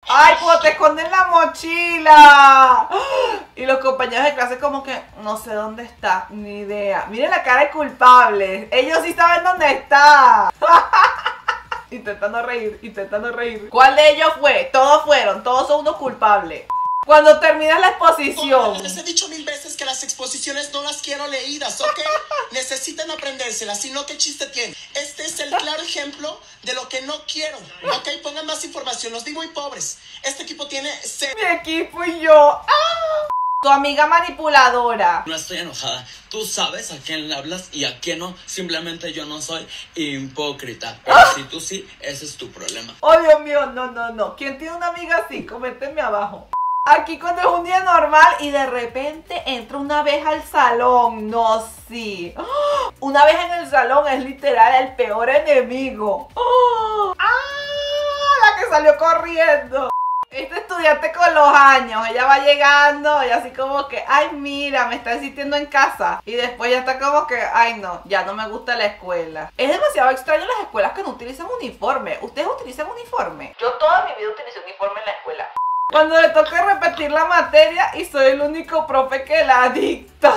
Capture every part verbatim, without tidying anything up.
¡Ay, pues te esconden la mochila! Y los compañeros de clase como que no sé dónde está, ni idea. Miren la cara de culpables. Ellos sí saben dónde está. Intentando reír, intentando reír. ¿Cuál de ellos fue? Todos fueron, todos son unos culpables. Cuando terminas la exposición. Les he dicho mil veces que las exposiciones no las quiero leídas, ¿ok? Necesitan aprendérselas, si no, ¿qué chiste tiene? Este es el claro ejemplo de lo que no quiero, ¿ok? Pongan más información, los digo muy pobres. Este equipo tiene... Mi equipo y yo. ¡Ah! Tu amiga manipuladora. No estoy enojada. Tú sabes a quién le hablas y a quién no. Simplemente yo no soy hipócrita. Pero ¡Ah! si tú sí, ese es tu problema. Oh, Dios mío, no, no, no. ¿Quién tiene una amiga así? Coméntenme abajo. Aquí cuando es un día normal y de repente entra una abeja al salón. No, sí. ¡Oh! Una abeja en el salón es literal el peor enemigo. ¡Oh! ¡Ah! La que salió corriendo. Este estudiante con los años, ella va llegando y así como que, ay mira, me está insistiendo en casa. Y después ya está como que, ay no, ya no me gusta la escuela. Es demasiado extraño las escuelas que no utilizan uniforme. ¿Ustedes utilizan uniforme? Yo toda mi vida utilicé uniforme en la escuela. Cuando le toca repetir la materia y soy el único profe que la dicta.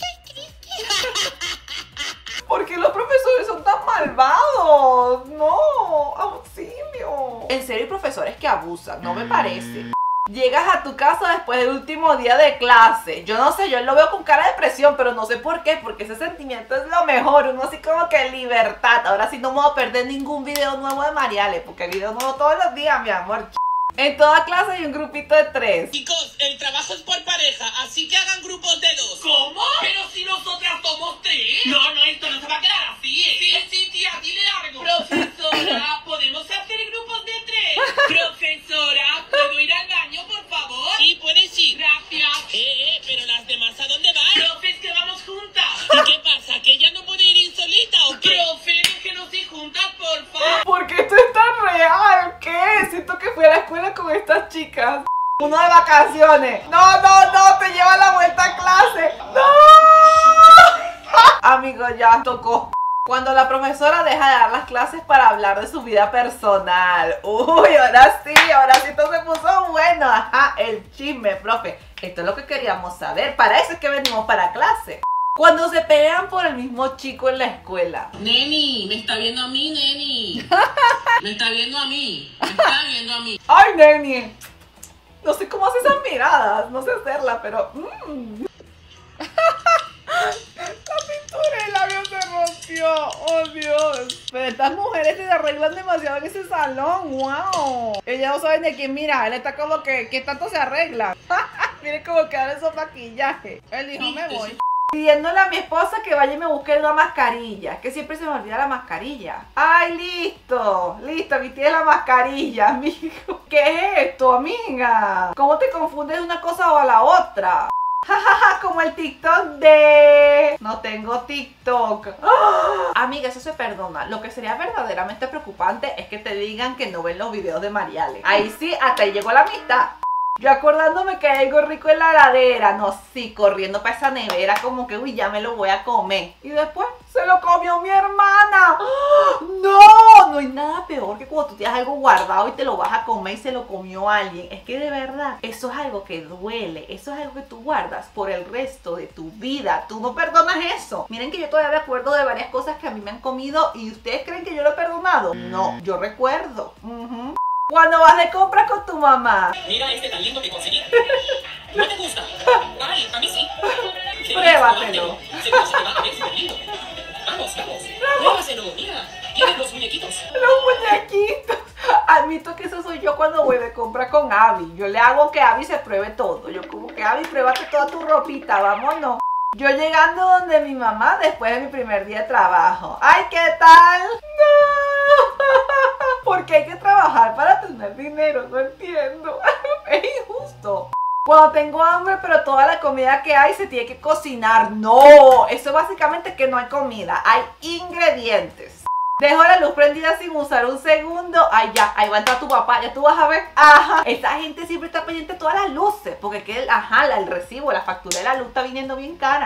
¿Por qué los profesores son tan malvados? No, auxilio. En serio hay profesores que abusan, no me parece. Llegas a tu casa después del último día de clase. Yo no sé, yo lo veo con cara de presión, pero no sé por qué, porque ese sentimiento es lo mejor. Uno así como que libertad. Ahora sí no me voy a perder ningún video nuevo de Mariale, porque hay video nuevo todos los días, mi amor. En toda clase hay un grupito de tres. Chicos, el trabajo es por pareja, así que hagan grupos de dos. ¿Cómo? Pero si nosotras somos tres. No, no, esto no se va a quedar así, ¿eh? Sí, sí, tía, dile algo. Profesora, ¿podemos hacer grupos de tres? Profesora, ¿puedo ir al baño, por favor? Sí, puedes ir. Gracias. Eh, eh, pero las demás, ¿a dónde van? Profe, es que vamos juntas. ¿Y qué pasa? ¿Que ella no puede ir insolita o qué? Profe, déjenos ir juntas, por favor. ¿Por qué esto es tan real? ¿Qué? Siento que fui a la escuela con estas chicas. Uno de vacaciones. No, no, no, te lleva la vuelta a clase. No. Amigo, ya tocó. Cuando la profesora deja de dar las clases para hablar de su vida personal. Uy, ahora sí, ahora sí esto se puso bueno. Ajá, el chisme, profe. Esto es lo que queríamos saber. Para eso es que venimos para clase. Cuando se pelean por el mismo chico en la escuela. Neni, me está viendo a mí, Neni. Me está viendo a mí. Me está viendo a mí. Ay, Neni. No sé cómo hace esas miradas. No sé hacerla, pero... Mm. La pintura del labio se rompió. Oh, Dios. Pero estas mujeres se arreglan demasiado en ese salón. Wow. Ellas no saben de quién mira. Él está como que... ¿Qué tanto se arregla? Miren cómo quedan esos maquillajes. Él dijo, me voy. Pidiéndole a mi esposa que vaya y me busque una mascarilla. Que siempre se me olvida la mascarilla. ¡Ay, listo! Listo, aquí tienes la mascarilla, amigo. ¿Qué es esto, amiga? ¿Cómo te confundes de una cosa o a la otra? Jajaja, como el TikTok de... No tengo TikTok. ¡Oh! Amiga, eso se perdona. Lo que sería verdaderamente preocupante es que te digan que no ven los videos de Mariale. Ahí sí, hasta ahí llegó la amistad. Yo acordándome que hay algo rico en la heladera. No, sí, corriendo para esa nevera como que, uy, ya me lo voy a comer. Y después, se lo comió mi hermana. ¡Oh! No, no hay nada peor que cuando tú tienes algo guardado y te lo vas a comer y se lo comió alguien. Es que de verdad, eso es algo que duele. Eso es algo que tú guardas por el resto de tu vida. Tú no perdonas eso. Miren que yo todavía me acuerdo de varias cosas que a mí me han comido y ¿ustedes creen que yo lo he perdonado? No, yo recuerdo. Uh-huh. Cuando vas de compras con tu mamá. Mira este tan lindo que conseguí. ¿No te gusta? Ay, a mí sí. Pruébatelo. Seguro se te va a ver súper lindo. Vamos, vamos. Pruébaselo, mira. Tienes los muñequitos. Los muñequitos. Admito que eso soy yo cuando voy de compra con Abby. Yo le hago que Abby se pruebe todo. Yo como que Abby, pruébate toda tu ropita, vámonos. Yo llegando donde mi mamá después de mi primer día de trabajo. Ay, ¿qué tal? No. Porque hay que trabajar para tener dinero, no entiendo. Es injusto. Cuando tengo hambre, pero toda la comida que hay se tiene que cocinar. No, eso básicamente es que no hay comida, hay ingredientes. Dejo la luz prendida sin usar un segundo. Ay, ya, ahí va a entrar tu papá, ya tú vas a ver. Ajá, esta gente siempre está pendiente de todas las luces. Porque que el, ajá, el recibo, la factura de la luz está viniendo bien cara.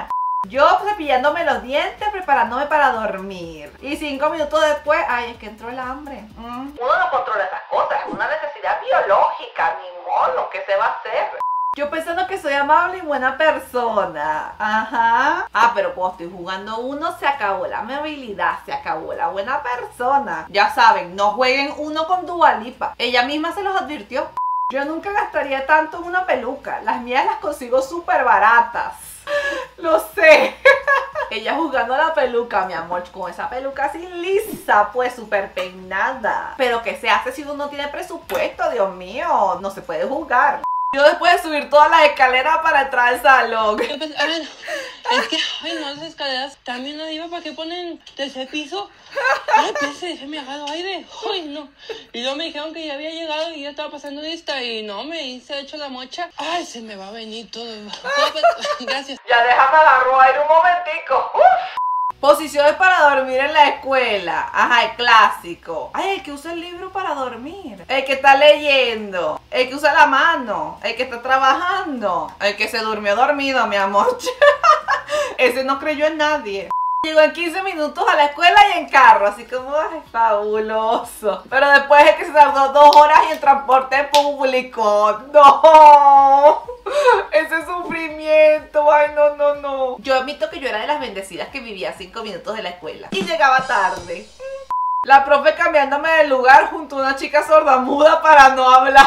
Yo cepillándome los dientes, preparándome para dormir. Y cinco minutos después, ay, es que entró el hambre. Mm. Uno no controla esas cosas, es una necesidad biológica, ni modo, ¿qué se va a hacer? Yo pensando que soy amable y buena persona. Ajá. Ah, pero cuando estoy jugando uno, se acabó la amabilidad, se acabó la buena persona. Ya saben, no jueguen uno con Dua Lipa. Ella misma se los advirtió. Yo nunca gastaría tanto en una peluca. Las mías las consigo súper baratas. Lo sé. Ella jugando a la peluca, mi amor, con esa peluca así lisa, pues súper peinada. Pero ¿qué se hace si uno no tiene presupuesto? Dios mío, no se puede jugar. Yo después de subir todas las escaleras para entrar al salón. Yo pensé, a ver, es que, ay no, las escaleras también arriba, ¿para qué ponen tercer piso? Ay, pensé, déjeme agarrar aire. Ay, no. Y luego me dijeron que ya había llegado y ya estaba pasando lista y no, me hice hecho la mocha. Ay, se me va a venir todo. Gracias. Ya déjame agarrar aire un momentico. Uf. Posiciones para dormir en la escuela. Ajá, el clásico. Ay, el que usa el libro para dormir. El que está leyendo. El que usa la mano. El que está trabajando. El que se durmió dormido, mi amor. Ese no creyó en nadie. Llegó en quince minutos a la escuela y en carro, así como, ay, fabuloso. Pero después es que se tardó dos horas y en transporte público. ¡No! Ese sufrimiento, ay, no, no, no. Yo admito que yo era de las bendecidas que vivía a cinco minutos de la escuela y llegaba tarde. La profe cambiándome de lugar junto a una chica sordamuda para no hablar.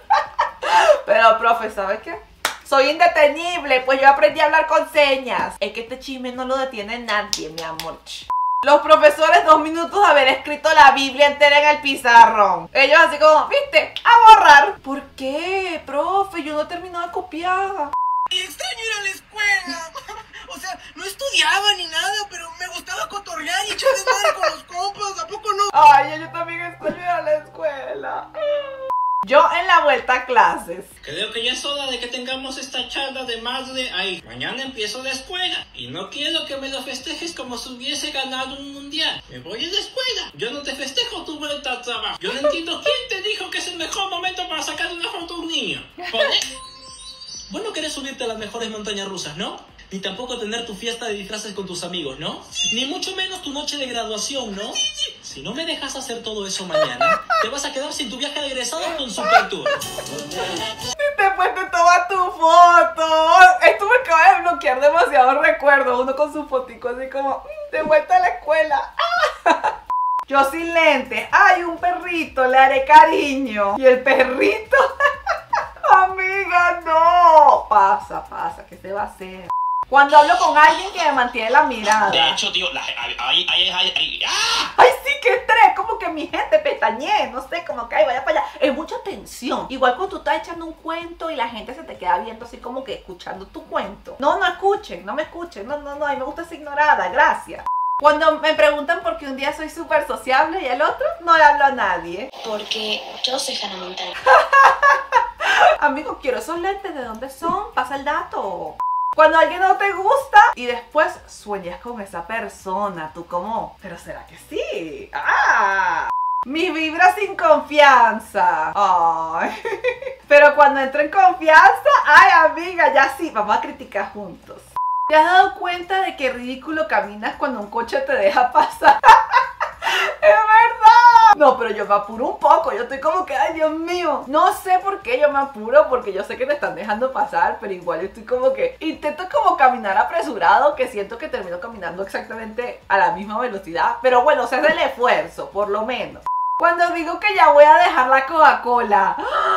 Pero, profe, ¿sabes qué? Soy indetenible, pues yo aprendí a hablar con señas. Es que este chisme no lo detiene nadie, mi amor. Los profesores, dos minutos de haber escrito la Biblia entera en el pizarrón. Ellos así como, ¿viste? A borrar. ¿Por qué, profe? Yo no he terminado de copiar. Extraño ir a la escuela. O sea, no estudiaba ni nada, pero me gustaba cotorrear y echar desmadre con los compas. ¿A poco no? Ay, yo también extraño ir a la escuela. Yo en la vuelta a clases. Creo que ya es hora de que tengamos esta charla de madre. Ay, mañana empiezo la escuela y no quiero que me lo festejes como si hubiese ganado un mundial. Me voy a la escuela. Yo no te festejo tu vuelta al trabajo. Yo no entiendo quién te dijo que es el mejor momento para sacar una foto a un niño. ¿Pone? Vos no querés subirte a las mejores montañas rusas, ¿no? Ni tampoco tener tu fiesta de disfraces con tus amigos, ¿no? Ni mucho menos tu noche de graduación, ¿no? Si no me dejas hacer todo eso mañana, te vas a quedar sin tu viaje de egresados con Super Tour. Después te tomas tu foto. Esto me acaba de bloquear demasiados recuerdos. Uno con su fotico así como, de vuelta a la escuela. Yo sin lentes. Ay, un perrito, le haré cariño. Y el perrito, amiga, no. Pasa, pasa, ¿qué se va a hacer? Cuando hablo con alguien que me mantiene la mirada. De hecho, tío, la, ay, ay, ay, ay, ay, ¡ah! Ay, sí, qué estrés, como que mi gente pestañe, no sé, como que ay, vaya para allá. Es mucha tensión. Igual cuando tú estás echando un cuento y la gente se te queda viendo así como que escuchando tu cuento. No, no escuchen, no me escuchen, no, no, no, a mí me gusta ser ignorada, gracias. Cuando me preguntan por qué un día soy súper sociable y el otro no le hablo a nadie. Porque yo soy Hannah Montana. Amigos, quiero esos lentes, ¿de dónde son? Pasa el dato. Cuando alguien no te gusta y después sueñas con esa persona, tú como, ¿pero será que sí? ¡Ah! Mi vibra sin confianza. Ay. Pero cuando entro en confianza, ay amiga, ya sí, vamos a criticar juntos. ¿Te has dado cuenta de qué ridículo caminas cuando un coche te deja pasar? ¡Es verdad! No, pero yo me apuro un poco, yo estoy como que, ay Dios mío. No sé por qué yo me apuro, porque yo sé que te están dejando pasar, pero igual yo estoy como que, intento como caminar apresurado, que siento que termino caminando exactamente a la misma velocidad. Pero bueno, se hace el esfuerzo, por lo menos. Cuando digo que ya voy a dejar la Coca-Cola.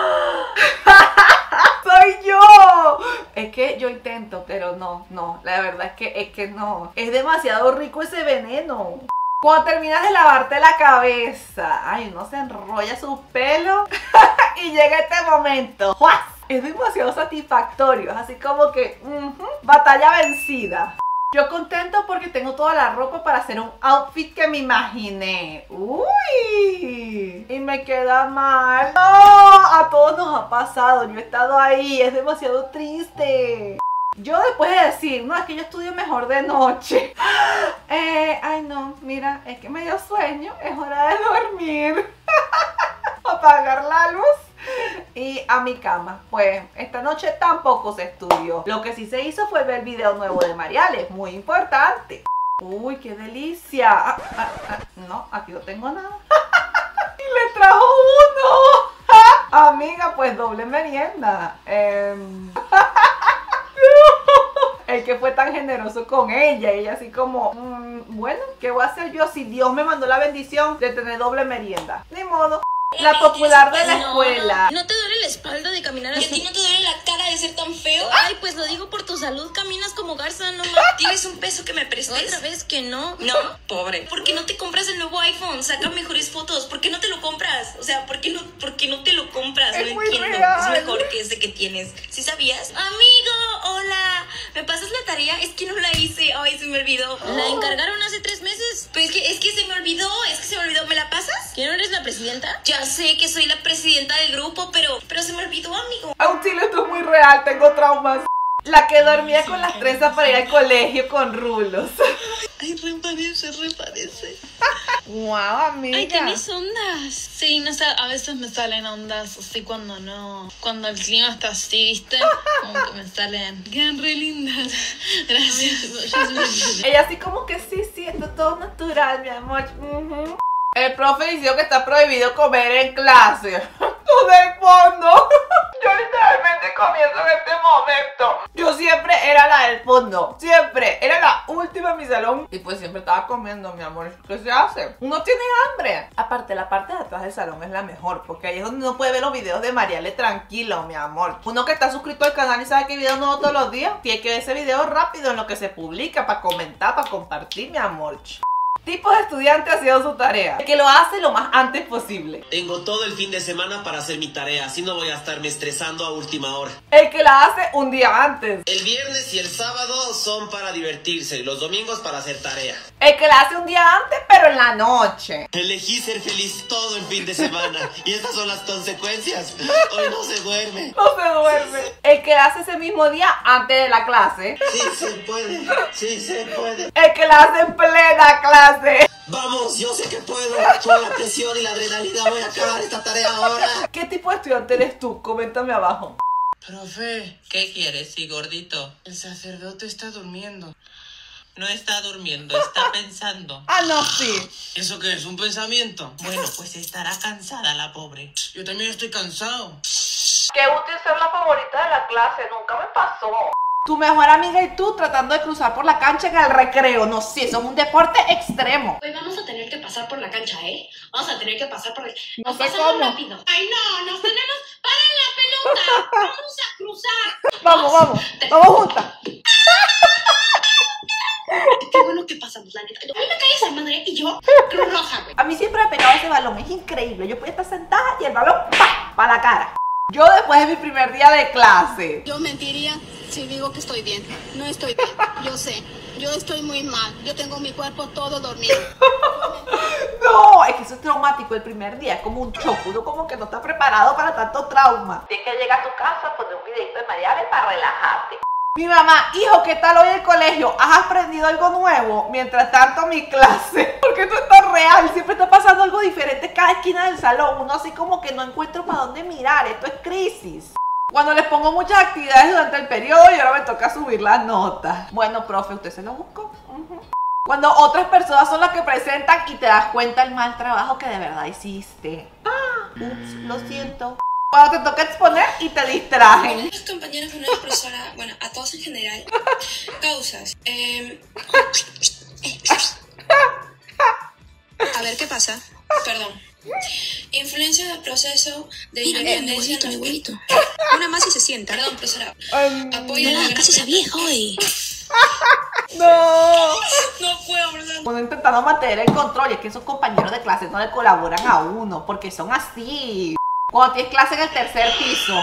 ¡Soy yo! Es que yo intento, pero no, no, la verdad es que, es que no. Es demasiado rico ese veneno. Cuando terminas de lavarte la cabeza, ay, uno se enrolla su pelo y llega este momento. ¡Juas! Es demasiado satisfactorio, es así como que, uh-huh, batalla vencida. Yo contento porque tengo toda la ropa para hacer un outfit que me imaginé. ¡Uy! Y me queda mal. ¡No! A todos nos ha pasado, yo he estado ahí, es demasiado triste. Yo después de decir, no, es que yo estudio mejor de noche. Eh, ay no, mira, es que me dio sueño, es hora de dormir. Apagar la luz Y a mi cama. Pues esta noche tampoco se estudió. Lo que sí se hizo fue ver el video nuevo de Mariales, muy importante. Uy, qué delicia. Ah, ah, ah, no, aquí no tengo nada. Y le trajo uno. Amiga, pues doble merienda. Eh... El que fue tan generoso con ella. Ella así como, mmm, bueno, ¿qué voy a hacer yo si Dios me mandó la bendición de tener doble merienda? Ni modo. La popular de la escuela. ¿No te duele la espalda de caminar así? ¿Y a ti no te duele la cara de ser tan feo? Ay, pues lo digo por tu salud, caminas como garza nomás. ¿Tienes un peso que me prestes? ¿Otra vez que no? No, pobre. ¿Por qué no te compras el nuevo iPhone? Saca mejores fotos. ¿Por qué no te lo compras? O sea, ¿por qué no, por qué no te lo compras? Es no muy entiendo. real. Es mejor que ese que tienes. ¿Sí sabías? Amigo, hola. ¿Me pasas la tarea? Es que no la hice. Ay, se me olvidó. ¿La encargaron hace tres meses? Pues es que, es que se me olvidó. Es que se me olvidó. ¿Me la pasas? ¿Quién no eres la presidenta? Ya sé que soy la presidenta del grupo, pero, pero se me olvidó, amigo. Auxilio, esto es muy real, tengo traumas. La que dormía con las trenzas para ir al colegio con rulos. Ay, reparece, reparece. Wow, amiga. Ay, ¿tienes ondas? Sí, no sé, a veces me salen ondas así cuando no. Cuando el clima está así, ¿viste? Como que me salen. Quedan re lindas. Gracias. Ella así como que sí, sí, esto es todo natural, mi amor. Uh-huh. El profe dijo que está prohibido comer en clase. Tú del fondo. Yo literalmente comienzo en este momento. Yo siempre era la del fondo. Siempre. Era la última en mi salón. Y pues siempre estaba comiendo, mi amor. ¿Qué se hace? Uno tiene hambre. Aparte, la parte de atrás del salón es la mejor. Porque ahí es donde uno puede ver los videos de Mariale tranquilo, mi amor. Uno que está suscrito al canal y sabe que hay videos nuevos todos los días. Tiene que ver ese video rápido en lo que se publica. Para comentar, para compartir, mi amor. Tipo de estudiante haciendo su tarea. El que lo hace lo más antes posible. Tengo todo el fin de semana para hacer mi tarea, así no voy a estarme estresando a última hora. El que la hace un día antes. El viernes y el sábado son para divertirse y los domingos para hacer tarea. El que la hace un día antes, pero en la noche. Elegí ser feliz todo el fin de semana y estas son las consecuencias. Hoy no se duerme. No se duerme. El que la hace ese mismo día antes de la clase. Sí se puede, sí se puede. El que la hace en plena clase. Vamos, yo sé que puedo. Con la presión y la adrenalina voy a acabar esta tarea ahora. ¿Qué tipo de estudiante eres tú? Coméntame abajo. Profe, ¿qué quieres, sí, gordito? El sacerdote está durmiendo. No está durmiendo, está pensando. Ah, no, sí. ¿Eso qué es? ¿Un pensamiento? Bueno, pues estará cansada la pobre. Yo también estoy cansado. Qué útil ser la favorita de la clase, nunca me pasó. Tu mejor amiga y tú tratando de cruzar por la cancha en el recreo. No sé, eso es un deporte extremo. Hoy vamos a tener que pasar por la cancha, ¿eh? Vamos a tener que pasar por el... No sé pasamos cómo. rápido. Ay, no, nos tenemos... ¡Paren la pelota! ¡Vamos a cruzar! Vamos, vamos, vamos juntas. Qué bueno que pasamos, la neta. A mí me cae esa madre y yo, cruz roja, güey. A mí siempre me pegaba ese balón, es increíble. Yo podía estar sentada y el balón, ¡pah!, para la cara. Yo después de mi primer día de clase. Yo mentiría si digo que estoy bien. No estoy bien, yo sé. Yo estoy muy mal. Yo tengo mi cuerpo todo dormido. No, es que eso es traumático el primer día. Es como un shock. Uno como que no está preparado para tanto trauma. Tienes que llegar a tu casa, poner un videito de Mariale para relajarte. Mi mamá, hijo, ¿qué tal hoy el colegio? ¿Has aprendido algo nuevo? Mientras tanto mi clase. Porque esto está real, siempre está pasando algo diferente en cada esquina del salón. Uno así como que no encuentro para dónde mirar. Esto es crisis. Cuando les pongo muchas actividades durante el periodo y ahora me toca subir las notas. Bueno, profe, ¿usted se lo buscó? Uh-huh. Cuando otras personas son las que presentan y te das cuenta el mal trabajo que de verdad hiciste. Ah, ups, lo siento. Cuando te toca exponer y te distraen. Los compañeros de una profesora, bueno, a todos en general, causas. Eh... A ver, ¿qué pasa? Perdón. Influencia del proceso de independencia. Mi huevito. Una más y se sienta. Perdón, profesora. Um, Apoyo No, la ¿qué hace esa vieja hoy? No. No puedo, ¿verdad? Uno intentando mantener el control y es que esos compañeros de clase no le colaboran a uno porque son así. Cuando tienes clase en el tercer piso.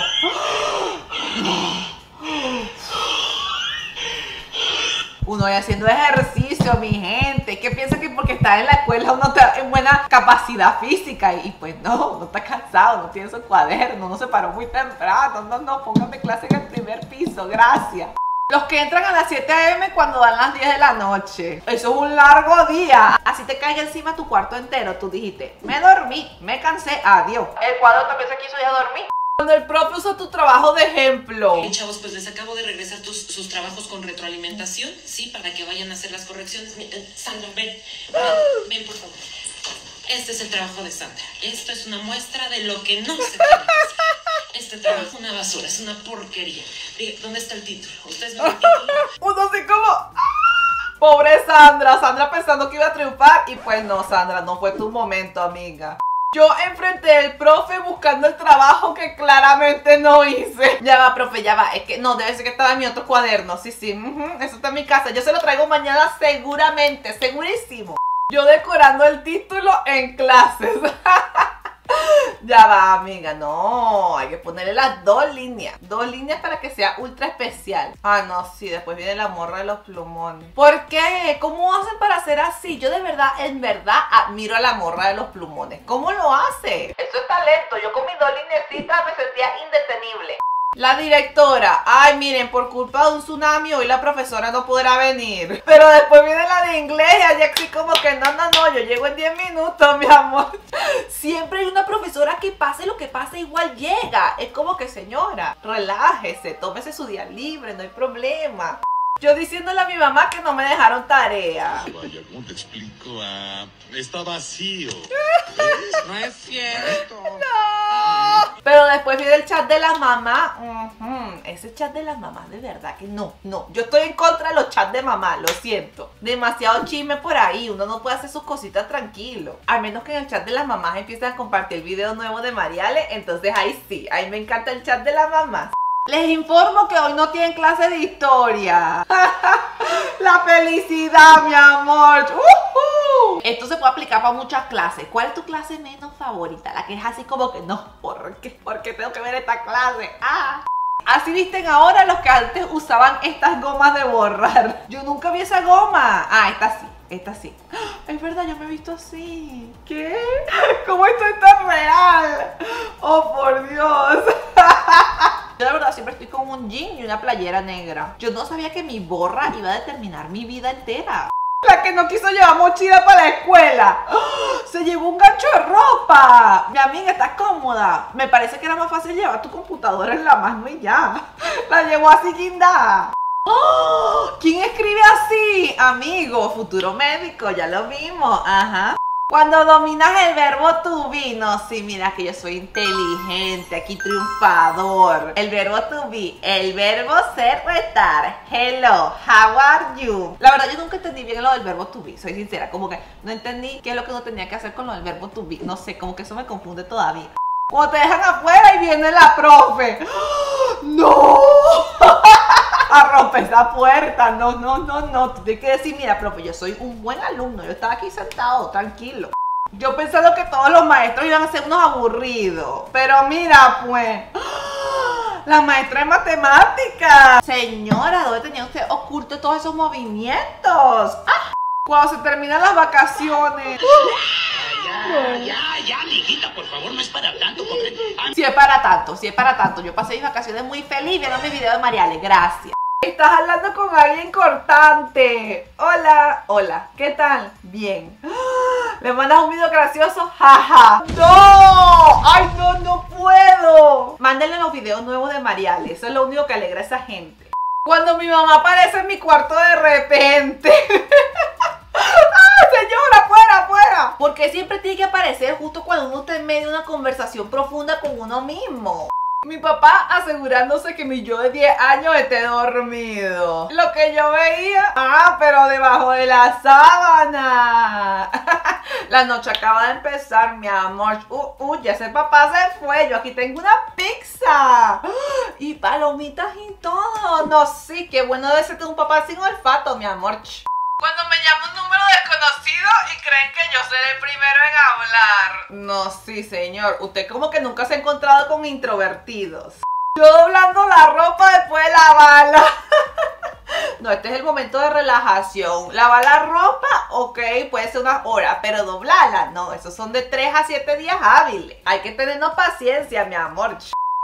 Uno va haciendo ejercicio, mi gente. ¿Qué piensa que porque está en la escuela uno está en buena capacidad física? Y, y pues no, uno está cansado, no tiene su cuaderno, no se paró muy temprano. No, no, póngame clase en el primer piso, gracias. Los que entran a las siete a eme cuando dan las diez de la noche. Eso es un largo día. Así te caiga encima tu cuarto entero. Tú dijiste, me dormí, me cansé, adiós. El cuadro también se quiso ya dormir. Cuando el profe usa tu trabajo de ejemplo. Bien, chavos, pues les acabo de regresar tus, sus trabajos con retroalimentación, sí, para que vayan a hacer las correcciones. Sandra, ven, ven, ven, por favor. Este es el trabajo de Sandra. Esto es una muestra de lo que no se tiene que hacer. Este trabajo es una basura, es una porquería. Diga, ¿dónde está el título? ¿Ustedes ven el título? Uno así como... Pobre Sandra, Sandra pensando que iba a triunfar y pues no, Sandra, no fue tu momento, amiga. Yo enfrenté al profe buscando el trabajo que claramente no hice. Ya va, profe, ya va. Es que no, debe ser que estaba en mi otro cuaderno. Sí, sí, uh-huh, eso está en mi casa. Yo se lo traigo mañana seguramente, segurísimo. Yo decorando el título en clases. Ya va, amiga, no, hay que ponerle las dos líneas. Dos líneas para que sea ultra especial. Ah, no, sí, después viene la morra de los plumones. ¿Por qué? ¿Cómo hacen para hacer así? Yo de verdad, en verdad, admiro a la morra de los plumones. ¿Cómo lo hace? Eso es talento. Yo con mis dos lineecitas me sentía indetenible. La directora, ay miren, por culpa de un tsunami hoy la profesora no podrá venir. Pero después viene la de inglés y allá así como que no, no, no, yo llego en diez minutos, mi amor. Siempre hay una profesora que pase lo que pase igual llega. Es como que señora, relájese, tómese su día libre, no hay problema. Yo diciéndole a mi mamá que no me dejaron tarea. Vaya, ¿cómo te explico? Ah, está vacío. No es cierto. No. Pero después viene el chat de las mamás. Uh-huh. Ese chat de las mamás, de verdad que no, no. Yo estoy en contra de los chats de mamá, lo siento. Demasiado chisme por ahí. Uno no puede hacer sus cositas tranquilo. Al menos que en el chat de las mamás empiezan a compartir el video nuevo de Mariale. Entonces ahí sí, ahí me encanta el chat de las mamás. Les informo que hoy no tienen clase de historia. La felicidad, mi amor. Uh-huh. Esto se puede aplicar para muchas clases. ¿Cuál es tu clase menos favorita? La que es así como que no, ¿por qué? ¿Por qué tengo que ver esta clase? Ah. Así visten ahora los que antes usaban estas gomas de borrar. Yo nunca vi esa goma. Ah, esta sí. Esta sí. Es verdad, yo me he visto así. ¿Qué? ¿Cómo estoy tan real? Oh, por Dios. Yo la verdad siempre estoy con un jean y una playera negra. Yo no sabía que mi borra iba a determinar mi vida entera. La que no quiso llevar mochila para la escuela. Se llevó un gancho de ropa. Mi amiga, ¿estás cómoda? Me parece que era más fácil llevar tu computadora en la mano y ya. La llevó así guindada. ¡Oh! ¿Quién escribe así? Amigo, futuro médico, ya lo vimos. Ajá. Cuando dominas el verbo to be, no, sí, mira que yo soy inteligente, aquí triunfador. El verbo to be, el verbo ser o estar. Hello, how are you? La verdad yo nunca entendí bien lo del verbo to be, soy sincera, como que no entendí qué es lo que uno tenía que hacer con lo del verbo to be. No sé, como que eso me confunde todavía. Cuando te dejan afuera y viene la profe. ¡No! A romper esa puerta, no, no, no, no. Tú tienes que decir, mira, profe, yo soy un buen alumno, yo estaba aquí sentado, tranquilo. Yo pensando que todos los maestros iban a ser unos aburridos, pero mira, pues, la maestra de matemáticas. Señora, ¿dónde tenía usted oculto todos esos movimientos? ¡Ah! Cuando se terminan las vacaciones. Ya, ya, ya, mijita, por favor, no es para tanto, pobre. Si es para tanto, si es para tanto. Yo pasé mis vacaciones muy feliz viendo mi video de Mariale, gracias. Estás hablando con alguien cortante. Hola, hola, ¿qué tal? Bien. ¿Le mandas un video gracioso? Jaja. ¡No! ¡Ay, no, no puedo! Mándenle los videos nuevos de Mariale, eso es lo único que alegra a esa gente. Cuando mi mamá aparece en mi cuarto de repente. ¡Ah, señora, fuera, fuera! Porque siempre tiene que aparecer justo cuando uno está en medio de una conversación profunda con uno mismo. Mi papá asegurándose que mi yo de diez años esté dormido. Lo que yo veía, ah, pero debajo de la sábana. La noche acaba de empezar, mi amor. Uh, uh, ya ese papá se fue. Yo aquí tengo una pizza. Y palomitas y todo. No, sí, qué bueno de ser un papá sin olfato, mi amor. Cuando me llama un número desconocido y creen que yo seré el primero en hablar. No, sí, señor. Usted como que nunca se ha encontrado con introvertidos. Yo doblando la ropa después de lavarla. No, este es el momento de relajación. Lavar la ropa, ok, puede ser unas horas, pero doblarla, no, esos son de tres a siete días hábiles. Hay que tenernos paciencia, mi amor.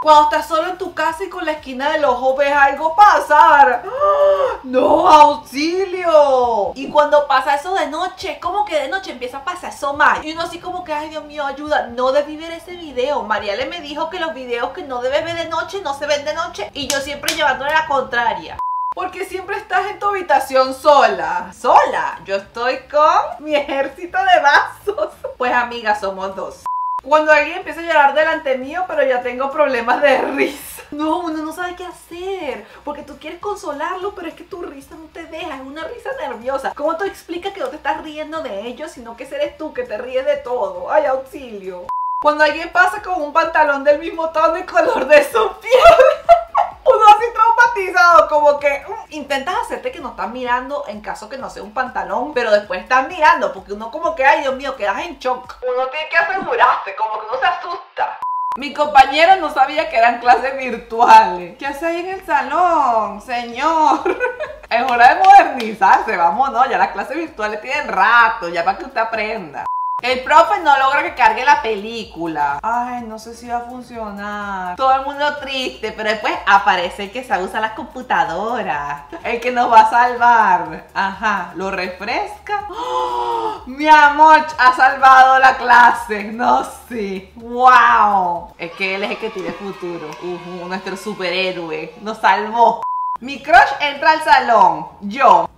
Cuando estás solo en tu casa y con la esquina del ojo ves algo pasar. ¡Ah! ¡No, auxilio! Y cuando pasa eso de noche, como que de noche empieza a pasar eso mal. Y uno así como que, ay Dios mío, ayuda. No debí ver ese video. Mariale me dijo que los videos que no debes ver de noche no se ven de noche. Y yo siempre llevándole la contraria. Porque siempre estás en tu habitación sola. ¿Sola? Yo estoy con mi ejército de vasos. Pues amiga, somos dos. Cuando alguien empieza a llorar delante mío, pero ya tengo problemas de risa. No, uno no sabe qué hacer. Porque tú quieres consolarlo, pero es que tu risa no te deja. Es una risa nerviosa. ¿Cómo tú explicas que no te estás riendo de ellos, sino que eres tú que te ríes de todo? Ay, auxilio. Cuando alguien pasa con un pantalón del mismo tono y color de su piel. Uno así traumatizado, como que um, intentas hacerte que no estás mirando en caso que no sea un pantalón, pero después estás mirando, porque uno como que, ay Dios mío, quedas en shock. Uno tiene que asegurarse, como que uno se asusta. Mi compañero no sabía que eran clases virtuales. ¿Qué hace ahí en el salón, señor? Es hora de modernizarse, vámonos, ya las clases virtuales tienen rato, ya para que usted aprenda. El profe no logra que cargue la película. Ay, no sé si va a funcionar. Todo el mundo triste, pero después aparece el que sabe usar las computadoras. El que nos va a salvar. Ajá, lo refresca. ¡Oh! Mi amor, ha salvado la clase. No sé. ¡Wow! Es que él es el que tiene futuro. Uh, nuestro superhéroe. Nos salvó. Mi crush entra al salón. Yo.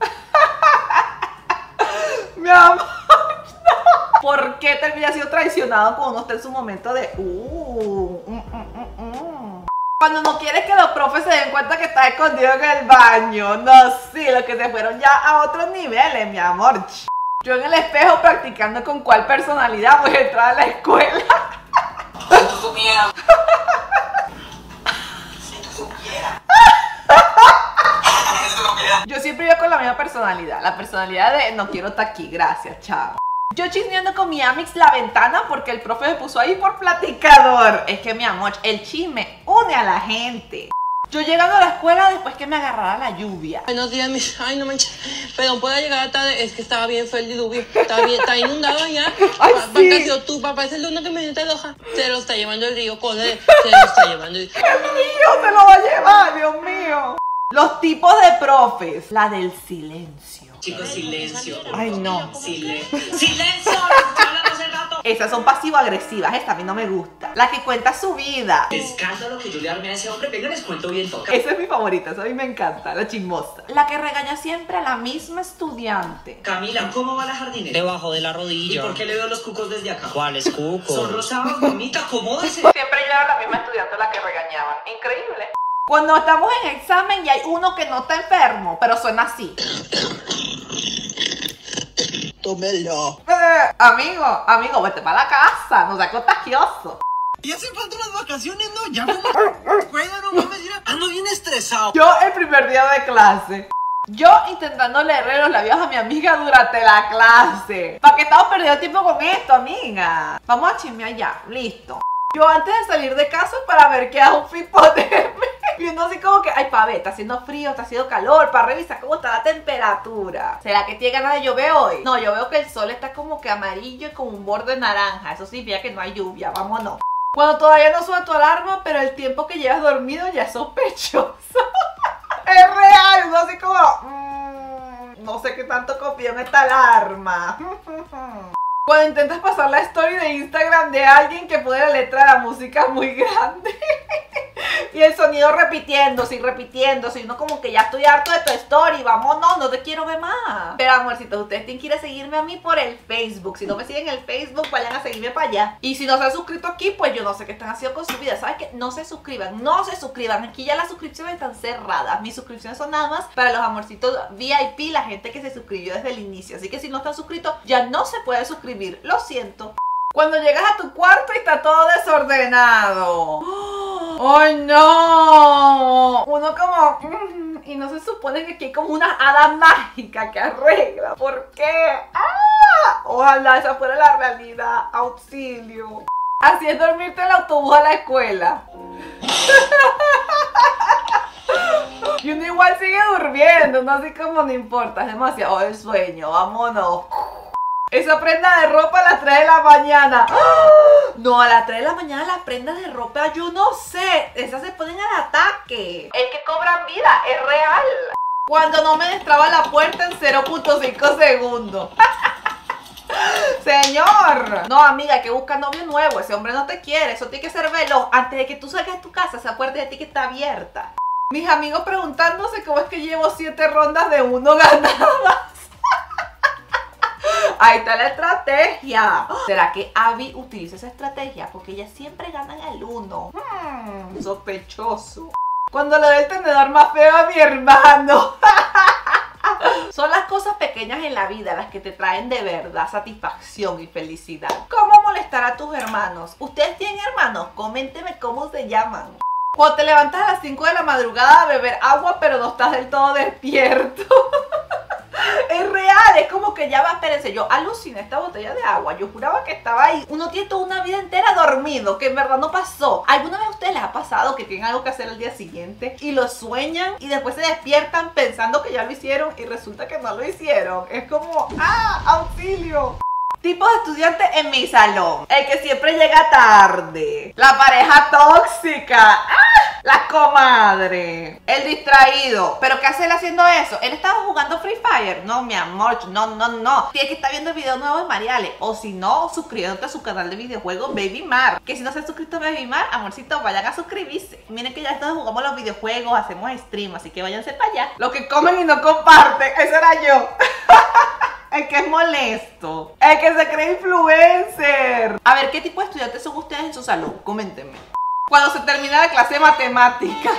Mi amor. ¿Por qué termina siendo traicionado cuando uno está en su momento de uh, mm, mm, mm, mm? Cuando no quieres que los profes se den cuenta que estás escondido en el baño. No, sí, los que se fueron ya a otros niveles, mi amor. Yo en el espejo practicando con cuál personalidad voy a entrar a la escuela. Si tú supieras. Si tú supieras. Yo siempre iba con la misma personalidad. La personalidad de no quiero estar aquí, gracias, chao. Yo chismeando con mi Amix la ventana porque el profe me puso ahí por platicador. Es que mi amor, el chisme une a la gente. Yo llegando a la escuela después que me agarrara la lluvia. Buenos días, mis... Ay, no manches. Perdón, puedo llegar tarde. Es que estaba bien feo el diluvio. Está bien, está inundado allá. Ay, sí. Vacación, tu papá es el uno que me dio Loja. Se lo está llevando el río, Cole. Se lo está llevando el... ¡El río se lo va a llevar, Dios mío! Los tipos de profes. La del silencio. Chicos, silencio. Ay, no. Silencio. ¡Silencio! ¡Hablando hace rato! Esas son pasivo-agresivas, esta a mí no me gusta. La que cuenta su vida. Escándalo que yo le armé a ese hombre. Venga, les cuento bien todo. Esa es mi favorita, esa a mí me encanta, la chismosa. La que regaña siempre a la misma estudiante. Camila, ¿cómo va la jardinera? Debajo de la rodilla. ¿Y por qué le veo los cucos desde acá? ¿Cuáles cucos? Son rosados, mamita, acomódese. Siempre yo era la misma estudiante la que regañaban. Increíble. Cuando estamos en examen y hay uno que no está enfermo, pero suena así. Tómelo. Eh, amigo, amigo, vete para la casa, no sea contagioso. Y hace falta unas vacaciones, ¿no? Ya vamos. Cuida, no mames, mira, ando bien estresado. Yo el primer día de clase. Yo intentando leerle los labios a mi amiga durante la clase. ¿Para qué estamos perdiendo tiempo con esto, amiga? Vamos a chismear ya, listo. Yo antes de salir de casa para ver qué outfit ponerme. Viendo así como que, ay, pa' ver, está haciendo frío, está haciendo calor, para revisar cómo está la temperatura. ¿Será que tiene ganas de llover hoy? No, yo veo que el sol está como que amarillo y con un borde naranja. Eso significa que no hay lluvia, vámonos. Cuando todavía no suena tu alarma, pero el tiempo que llevas dormido ya es sospechoso. Es real, uno así como, mmm, no sé qué tanto confío en esta alarma. Cuando intentas pasar la story de Instagram de alguien que pone la letra de la música muy grande y el sonido repitiéndose y repitiéndose y uno como que ya estoy harto de tu story, vámonos, no te quiero ver más. Pero amorcitos, ustedes tienen que ir a seguirme a mí por el Facebook. Si no me siguen en el Facebook, vayan a seguirme para allá. Y si no se han suscrito aquí, pues yo no sé qué están haciendo con su vida. ¿Saben qué? No se suscriban, no se suscriban. Aquí ya las suscripciones están cerradas. Mis suscripciones son nada más para los amorcitos V I P, la gente que se suscribió desde el inicio. Así que si no están suscritos, ya no se puede suscribir. Lo siento. Cuando llegas a tu cuarto y está todo desordenado. ¡Ay, no! Uno como... Mm, y no se supone que aquí hay como una hada mágica que arregla. ¿Por qué? ¡Ah! Ojalá esa fuera la realidad. Auxilio. Así es dormirte en el autobús a la escuela. Y uno igual sigue durmiendo. No así como no importa. Es demasiado el sueño. Vámonos. Esa prenda de ropa a las tres de la mañana. ¡Oh! No, a las tres de la mañana las prendas de ropa, yo no sé. Esas se ponen al ataque. Es que cobran vida, es real. Cuando no me destraba la puerta en cero punto cinco segundos. Señor. No, amiga, hay que buscar novio nuevo. Ese hombre no te quiere. Eso tiene que ser veloz. Antes de que tú salgas de tu casa, esa puerta de ti que está abierta. Mis amigos preguntándose cómo es que llevo siete rondas de uno ganadas. Ahí está la estrategia. ¿Será que Abby utiliza esa estrategia? Porque ella siempre gana en el uno. Hmm, sospechoso. Cuando le doy el tenedor más feo a mi hermano. Son las cosas pequeñas en la vida las que te traen de verdad satisfacción y felicidad. ¿Cómo molestar a tus hermanos? ¿Ustedes tienen hermanos? Coméntenme cómo se llaman. Cuando te levantas a las cinco de la madrugada a beber agua pero no estás del todo despierto. Es real, es como que ya va, espérense, yo aluciné esta botella de agua, yo juraba que estaba ahí. Uno tiene toda una vida entera dormido, que en verdad no pasó. ¿Alguna vez a ustedes les ha pasado que tienen algo que hacer el día siguiente y lo sueñan y después se despiertan pensando que ya lo hicieron y resulta que no lo hicieron? Es como, ¡ah, auxilio! Tipo de estudiante en mi salón. El que siempre llega tarde. La pareja tóxica. ¡Ah! La comadre. El distraído. ¿Pero qué hace él haciendo eso? ¿Él estaba jugando Free Fire? No, mi amor. No, no, no. Tiene que estar viendo el video nuevo de Mariale. O si no, suscribiéndote a su canal de videojuegos Baby Mar. Que si no se han suscrito a Baby Mar, amorcito, vayan a suscribirse. Miren que ya estamos jugamos los videojuegos, hacemos stream. Así que váyanse para allá. Los que comen y no comparten. Ese era yo. El que es molesto. El que se cree influencer. A ver, ¿qué tipo de estudiantes son ustedes en su salón? Coméntenme. Cuando se termina la clase de matemática.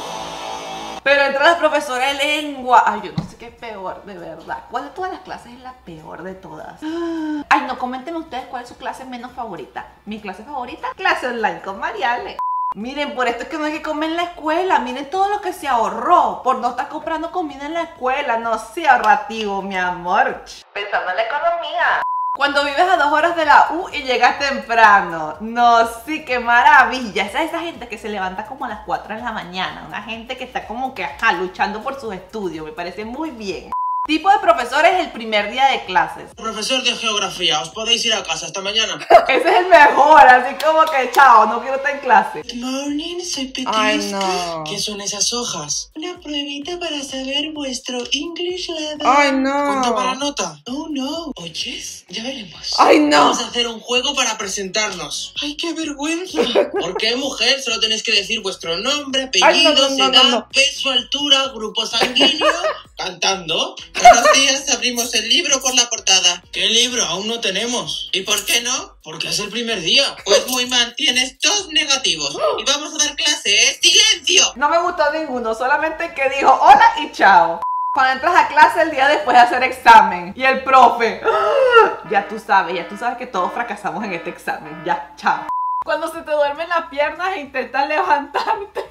Pero entra la profesora de lengua. Ay, yo no sé qué es peor, de verdad. ¿Cuál de todas las clases es la peor de todas? Ay, no, coméntenme ustedes cuál es su clase menos favorita. Mi clase favorita, clase online con Mariale. Miren, por esto es que no hay que comer en la escuela. Miren todo lo que se ahorró por no estar comprando comida en la escuela. No sea ahorrativo, mi amor. Pensando en la economía. Cuando vives a dos horas de la U y llegas temprano. No, sí, qué maravilla. Esa es esa gente que se levanta como a las cuatro de la mañana. Una gente que está como que ajá, luchando por sus estudios. Me parece muy bien. Tipo de profesores el primer día de clases. Profesor de geografía, os podéis ir a casa hasta mañana. Ese es el mejor, así como que chao, no quiero estar en clase. Good morning, soy Petiuska. Ay, no. ¿Qué son esas hojas? Una pruebita para saber vuestro English level. Ay, no. ¿Cuánto para nota? Oh, no. ¿Oyes? Ya veremos. Ay, no. Vamos a hacer un juego para presentarnos. Ay, qué vergüenza. ¿Por qué, mujer? Solo tenéis que decir vuestro nombre, apellidos, Ay, no, no, no, edad, no, no. peso, altura, grupo sanguíneo, cantando. Buenos días, abrimos el libro por la portada. ¿Qué libro? Aún no tenemos. ¿Y por qué no? Porque es el primer día. Pues muy mal, tienes dos negativos. Y vamos a dar clase, ¿eh? ¡Silencio! No me gustó ninguno, solamente el que dijo hola y chao. Cuando entras a clase el día después de hacer examen y el profe, ¡ah! Ya tú sabes, ya tú sabes que todos fracasamos en este examen. Ya, chao. Cuando se te duermen las piernas e intentas levantarte.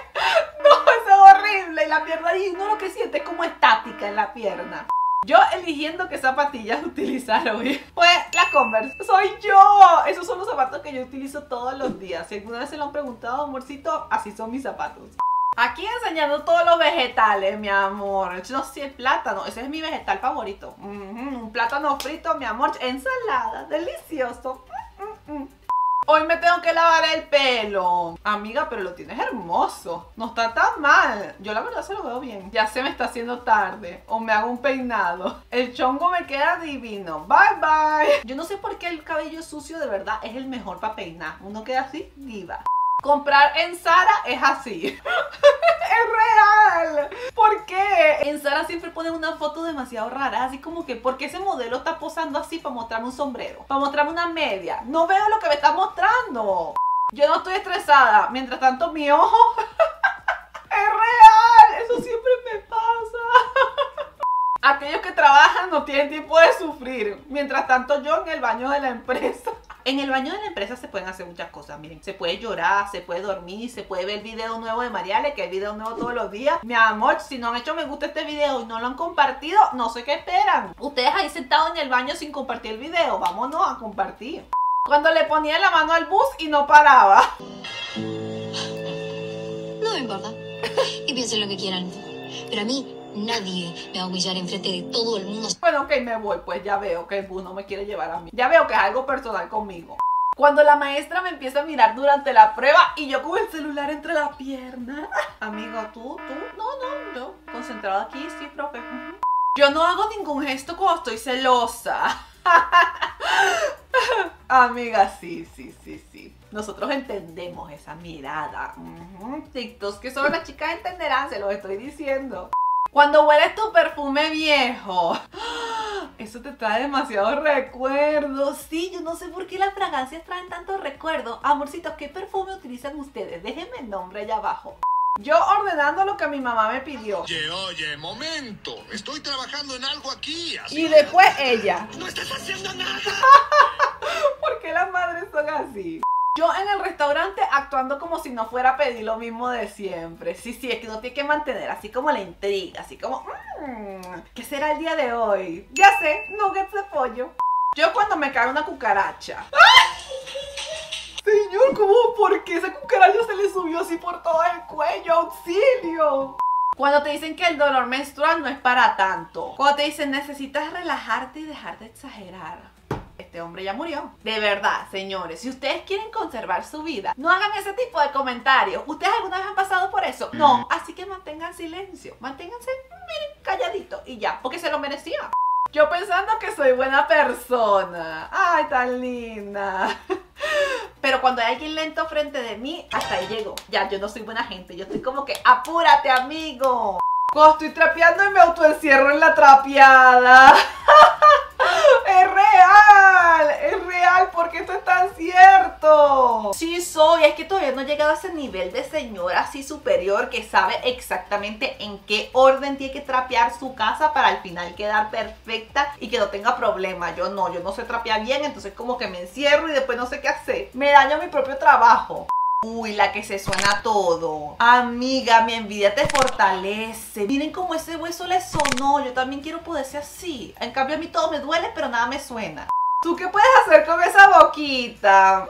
No, eso es horrible. Y la pierna ahí, uno lo que siente es como estática en la pierna. Yo eligiendo qué zapatillas utilizar hoy. Pues la Converse. Soy yo. Esos son los zapatos que yo utilizo todos los días. Si alguna vez se lo han preguntado, amorcito, así son mis zapatos. Aquí enseñando todos los vegetales, mi amor. No sé, el plátano. Ese es mi vegetal favorito. Mm-hmm. Un plátano frito, mi amor. Ensalada. Delicioso. Mm-mm. Hoy me tengo que lavar el pelo. Amiga, pero lo tienes hermoso. No está tan mal. Yo la verdad se lo veo bien. Ya se me está haciendo tarde. O me hago un peinado. El chongo me queda divino. Bye, bye. Yo no sé por qué el cabello sucio de verdad es el mejor para peinar. Uno queda así, diva. Comprar en Zara es así. Es real. ¿Por qué? En Zara siempre ponen una foto demasiado rara. Así como que, ¿por qué ese modelo está posando así para mostrarme un sombrero? Para mostrarme una media. No veo lo que me está mostrando. Yo no estoy estresada. Mientras tanto, mi ojo... Es real. Eso siempre me pasa. Aquellos que trabajan no tienen tiempo de sufrir. Mientras tanto, yo en el baño de la empresa... En el baño de la empresa se pueden hacer muchas cosas, miren. Se puede llorar, se puede dormir, se puede ver el video nuevo de Mariale, que hay video nuevo todos los días. Mi amor, si no han hecho me gusta este video y no lo han compartido, no sé qué esperan. Ustedes ahí sentados en el baño sin compartir el video, vámonos a compartir. Cuando le ponía la mano al bus y no paraba. No me importa. Y piensen lo que quieran. Pero a mí... nadie me va a humillar enfrente de todo el mundo. Bueno, ok, me voy, pues ya veo que el bus no me quiere llevar a mí. Ya veo que es algo personal conmigo. Cuando la maestra me empieza a mirar durante la prueba y yo con el celular entre las piernas. Amigo, tú, tú, no, no, yo concentrado aquí, sí, profe. Yo no hago ningún gesto cuando estoy celosa. Amiga, sí, sí, sí, sí. Nosotros entendemos esa mirada. Uh-huh. TikToks que solo las chicas entenderán, se los estoy diciendo. Cuando hueles tu perfume viejo, eso te trae demasiados recuerdos. Sí, yo no sé por qué las fragancias traen tantos recuerdos. Amorcitos, ¿qué perfume utilizan ustedes? Déjenme el nombre allá abajo. Yo ordenando lo que mi mamá me pidió. Oye, oye, momento. Estoy trabajando en algo aquí. Así y después ella. ¡No estás haciendo nada! ¿Por qué las madres son así? Yo en el restaurante actuando como si no fuera a pedir lo mismo de siempre. Sí, sí, es que uno tiene que mantener así como la intriga, así como, mmm, ¿qué será el día de hoy? Ya sé, nuggets de pollo. Yo cuando me cae una cucaracha. Señor, ¿cómo? ¿Por qué esa cucaracha se le subió así por todo el cuello? ¡Auxilio! Cuando te dicen que el dolor menstrual no es para tanto. Cuando te dicen necesitas relajarte y dejar de exagerar. Este hombre ya murió. De verdad, señores, si ustedes quieren conservar su vida, no hagan ese tipo de comentarios. ¿Ustedes alguna vez han pasado por eso? No, así que mantengan silencio. Manténganse, miren, calladitos y ya, porque se lo merecía. Yo pensando que soy buena persona. Ay, tan linda. Pero cuando hay alguien lento frente de mí, hasta ahí llego. Ya, yo no soy buena gente. Yo estoy como que, apúrate, amigo. Cuando estoy trapeando y me autoencierro en la trapeada. Es real, es real, porque esto es tan cierto. Sí soy, es que todavía no he llegado a ese nivel de señora así superior que sabe exactamente en qué orden tiene que trapear su casa para al final quedar perfecta y que no tenga problema. Yo no, yo no sé trapear bien, entonces como que me encierro y después no sé qué hacer. Me daño mi propio trabajo. Uy, la que se suena todo. Amiga, mi envidia te fortalece. Miren cómo ese hueso le sonó. Yo también quiero poder ser así. En cambio a mí todo me duele, pero nada me suena. ¿Tú qué puedes hacer con esa boquita?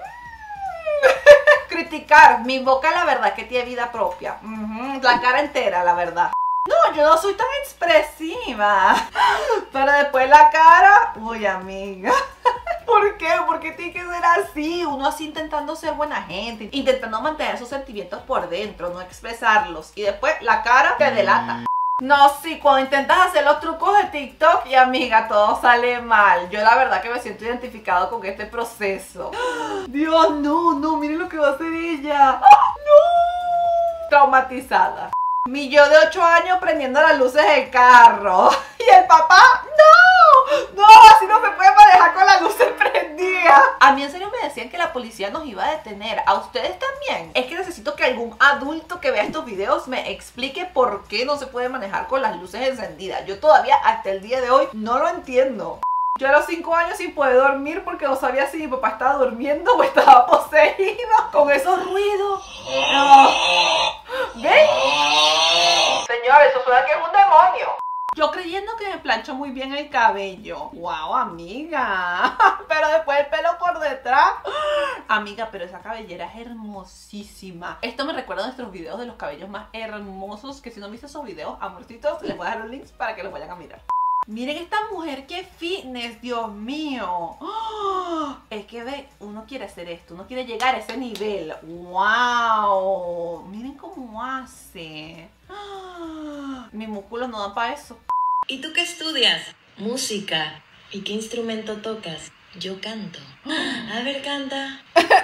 Criticar. Mi boca, la verdad, que tiene vida propia. Uh-huh. La cara entera, la verdad. No, yo no soy tan expresiva. Pero después la cara... Uy, amiga. ¿Por qué? ¿Por qué tiene que ser así? Uno así intentando ser buena gente, intentando mantener sus sentimientos por dentro, no expresarlos. Y después la cara te delata. No, sí, cuando intentas hacer los trucos de TikTok y amiga, todo sale mal. Yo la verdad que me siento identificado con este proceso. Dios, no, no, miren lo que va a hacer ella. ¡No! Traumatizada. Mi yo de ocho años prendiendo las luces del carro. Y el papá, ¡no! No, así no se puede manejar con las luces prendidas. A mí en serio me decían que la policía nos iba a detener. ¿A ustedes también? Es que necesito que algún adulto que vea estos videos me explique por qué no se puede manejar con las luces encendidas. Yo todavía hasta el día de hoy no lo entiendo. Yo a los cinco años sin poder dormir porque no sabía si mi papá estaba durmiendo o estaba poseído con esos ruidos. No. ¿Ven? Señor, eso suena que es un demonio. Yo creyendo que me plancho muy bien el cabello. Wow, amiga. Pero después el pelo por detrás. Amiga, pero esa cabellera es hermosísima. Esto me recuerda a nuestros videos de los cabellos más hermosos. Que si no viste esos videos, amorcitos, les voy a dar los links para que los vayan a mirar. Miren esta mujer, qué fitness, Dios mío. ¡Oh! Es que ve, uno quiere hacer esto, uno quiere llegar a ese nivel. ¡Wow! Miren cómo hace. ¡Oh! Mis músculos no dan para eso. ¿Y tú qué estudias? Música. ¿Y qué instrumento tocas? Yo canto. A ver, canta.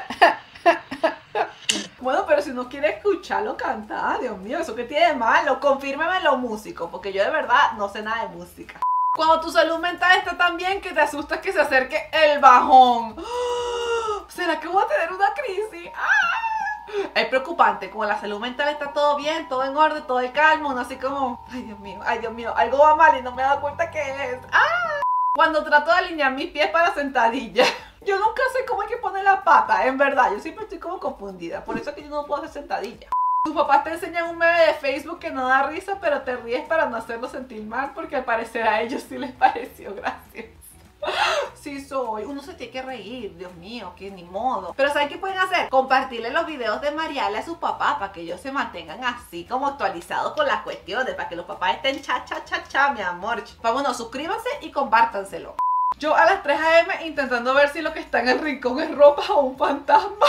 Bueno, pero si uno quiere escucharlo cantar, Dios mío, ¿eso qué tiene de malo? Confírmeme los músicos, porque yo de verdad no sé nada de música. Cuando tu salud mental está tan bien que te asustas que se acerque el bajón. ¿Será que voy a tener una crisis? ¡Ah! Es preocupante, como la salud mental está todo bien, todo en orden, todo en calma, uno así como, ay Dios mío, ay Dios mío, algo va mal y no me he dado cuenta qué es. ¡Ah! Cuando trato de alinear mis pies para sentadilla, yo nunca sé cómo hay que poner la pata, en verdad, yo siempre estoy como confundida, por eso es que yo no puedo hacer sentadilla. Tus papás te enseñan un meme de Facebook que no da risa, pero te ríes para no hacerlo sentir mal, porque al parecer a ellos sí les pareció gracioso. Sí soy, uno se tiene que reír, Dios mío, que ni modo. Pero ¿saben qué pueden hacer? Compartirle los videos de Mariale a sus papás para que ellos se mantengan así como actualizados con las cuestiones, para que los papás estén cha cha cha cha, mi amor. Vámonos, suscríbanse y compártanselo. Yo a las tres a eme intentando ver si lo que está en el rincón es ropa o un fantasma.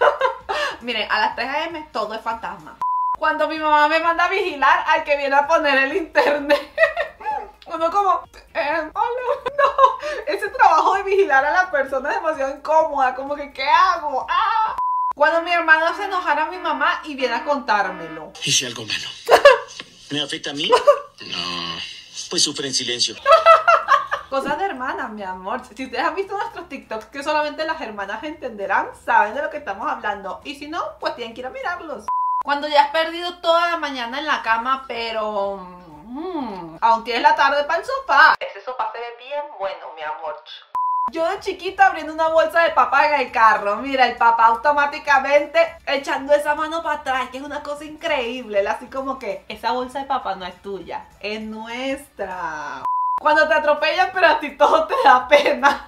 Miren, a las tres a eme todo es fantasma. Cuando mi mamá me manda a vigilar al que viene a poner el internet. Uno como, eh, hola, no, ese trabajo de vigilar a la persona es demasiado incómoda, como que, ¿qué hago? ¡Ah! Cuando mi hermano se enojara a mi mamá y viene a contármelo. Hice algo malo. ¿Me afecta a mí? No, pues sufre en silencio. Cosas de hermanas, mi amor. Si ustedes han visto nuestros TikToks que solamente las hermanas entenderán, saben de lo que estamos hablando. Y si no, pues tienen que ir a mirarlos. Cuando ya has perdido toda la mañana en la cama, pero... Mmm, aún tienes la tarde para el sofá. Ese sofá se ve bien bueno, mi amor. Yo de chiquita abriendo una bolsa de papa en el carro. Mira, el papá automáticamente echando esa mano para atrás, que es una cosa increíble. Él así como que, esa bolsa de papa no es tuya, es nuestra. Cuando te atropellan, pero a ti todo te da pena.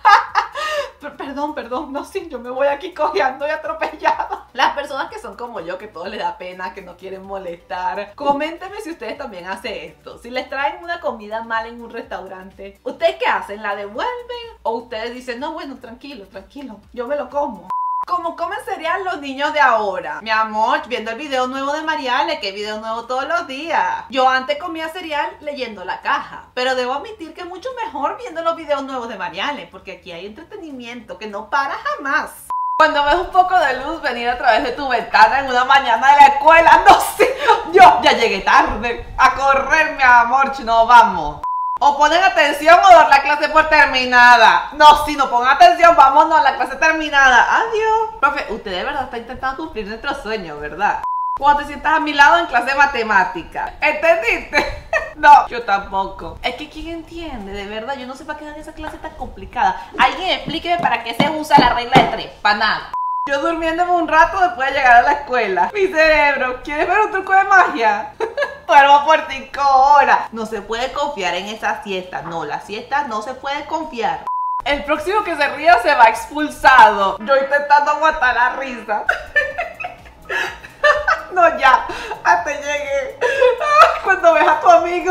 Perdón, perdón, no, sí, yo me voy aquí cojeando y atropellado. Las personas que son como yo, que todo les da pena, que no quieren molestar, coméntenme si ustedes también hacen esto. Si les traen una comida mala en un restaurante, ¿ustedes qué hacen? ¿La devuelven? ¿O ustedes dicen, no, bueno, tranquilo, tranquilo, yo me lo como? Como comen cereal los niños de ahora. Mi amor, viendo el video nuevo de Mariale, que hay video nuevo todos los días. Yo antes comía cereal leyendo la caja, pero debo admitir que es mucho mejor viendo los videos nuevos de Mariale, porque aquí hay entretenimiento que no para jamás. Cuando ves un poco de luz venir a través de tu ventana en una mañana de la escuela, no sé, yo ya llegué tarde. A correr, mi amor, no vamos. O ponen atención o dar la clase por terminada. No, si no pongan atención, vámonos, la clase terminada. Adiós. Profe, usted de verdad está intentando cumplir nuestro sueño, ¿verdad? Cuando te sientas a mi lado en clase de matemática. ¿Entendiste? No, yo tampoco. Es que ¿quién entiende? De verdad, yo no sé para qué dan esa clase tan complicada. Alguien explíqueme para qué se usa la regla de tres. Para nada. Yo durmiéndome un rato después de llegar a la escuela. Mi cerebro, ¿quieres ver un truco de magia? Duermo por cinco horas. No se puede confiar en esa siesta. No, la siesta no se puede confiar. El próximo que se ría se va expulsado. Yo intentando aguantar la risa. No, ya, hasta llegué. Cuando ves a tu amigo.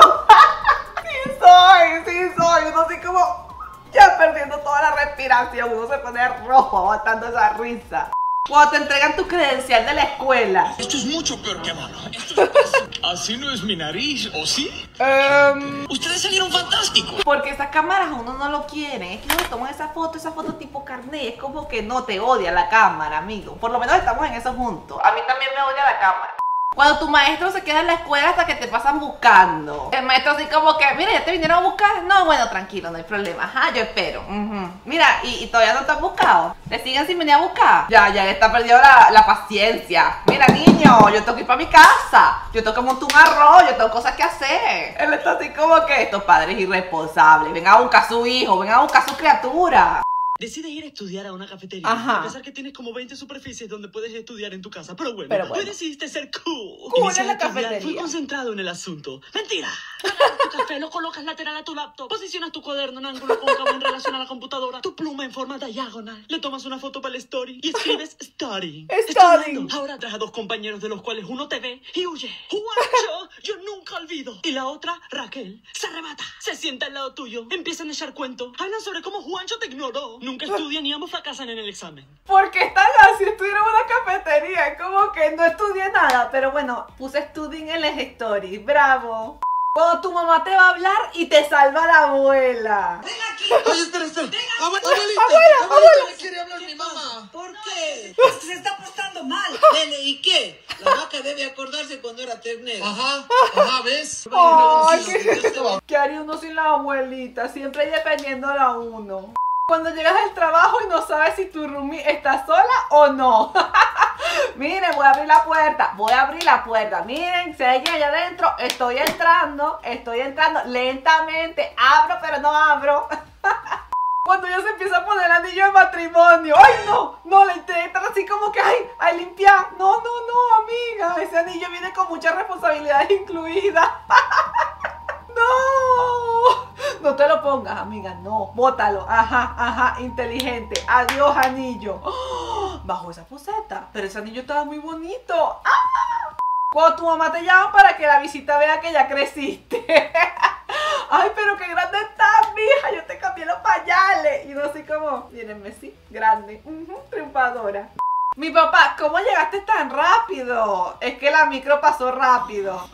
Sí soy, sí soy. Uno así como... ya perdiendo toda la respiración, uno se pone rojo aguantando esa risa. Cuando te entregan tu credencial de la escuela. Esto es mucho peor que mano. Esto es... Así no es mi nariz, ¿o sí? Um, Ustedes salieron fantásticos. Porque esas cámaras uno no lo quiere. Es que uno toman esa foto, esa foto tipo carnet. Es como que no te odia la cámara, amigo. Por lo menos estamos en eso juntos. A mí también me odia la cámara. Cuando tu maestro se queda en la escuela hasta que te pasan buscando. El maestro así como que, mira, ¿ya te vinieron a buscar? No, bueno, tranquilo, no hay problema. Ajá, yo espero. Uh-huh. Mira, ¿y, ¿y todavía no te han buscado? ¿Te siguen sin venir a buscar? Ya, ya le está perdiendo la, la paciencia. Mira, niño, yo tengo que ir para mi casa. Yo tengo que montar un arroz, yo tengo cosas que hacer. Él está así como que, estos padres irresponsables. Ven a buscar a su hijo, ven a buscar a su criatura. Decides ir a estudiar a una cafetería. Ajá. A pesar que tienes como veinte superficies donde puedes estudiar en tu casa. Pero bueno, Pero bueno. hoy decidiste ser cool. Cool Iniciar en la a estudiar, cafetería. Fui concentrado en el asunto. ¡Mentira! Agarras tu café, lo colocas lateral a tu laptop. Posicionas tu cuaderno en ángulo cóncavo en relación a la computadora. Tu pluma en forma diagonal. Le tomas una foto para el story y escribes studying. Studying. Ahora traes a dos compañeros de los cuales uno te ve y huye. Juancho, yo nunca olvido. Y la otra, Raquel, se arrebata. Se sienta al lado tuyo. Empiezan a echar cuento. Hablan sobre cómo Juancho te ignoró. Nunca estudian ni ambos fracasan en el examen. Porque están así, estuvieron en una cafetería. Es como que no estudié nada. Pero bueno, puse studying en las stories. Bravo. Cuando tu mamá te va a hablar y te salva la abuela. Ven aquí. Oye, espera, espera. Abuela, Abuela, abuelita, abuela. me quiere hablar mi mamá. ¿Por qué? Se está portando mal. Nene, ¿y qué? La vaca debe acordarse cuando era ternera. Ajá, ajá, ¿ves? Ay, ¿qué, ¿qué haría uno sin la abuelita? Siempre dependiéndola a uno. Cuando llegas al trabajo y no sabes si tu roomie está sola o no. Miren, voy a abrir la puerta, voy a abrir la puerta. Miren, si hay alguien allá adentro, estoy entrando, estoy entrando lentamente. Abro, pero no abro. Cuando ya se empieza a poner el anillo de matrimonio. ¡Ay, no! No, le intentan así como que, ¡ay, ay, limpiar! No, no, no, amiga. Ese anillo viene con muchas responsabilidades incluidas. ¡No! No te lo pongas, amiga, no. Bótalo. Ajá, ajá, inteligente. Adiós, anillo. ¡Oh! Bajo esa poseta. Pero ese anillo estaba muy bonito. ¡Ah! Cuando tu mamá te llama para que la visita vea que ya creciste. Ay, pero qué grande estás, mija, yo te cambié los pañales. Y uno así como, mírenme, sí, grande, uh-huh, triunfadora. Mi papá, ¿cómo llegaste tan rápido? Es que la micro pasó rápido.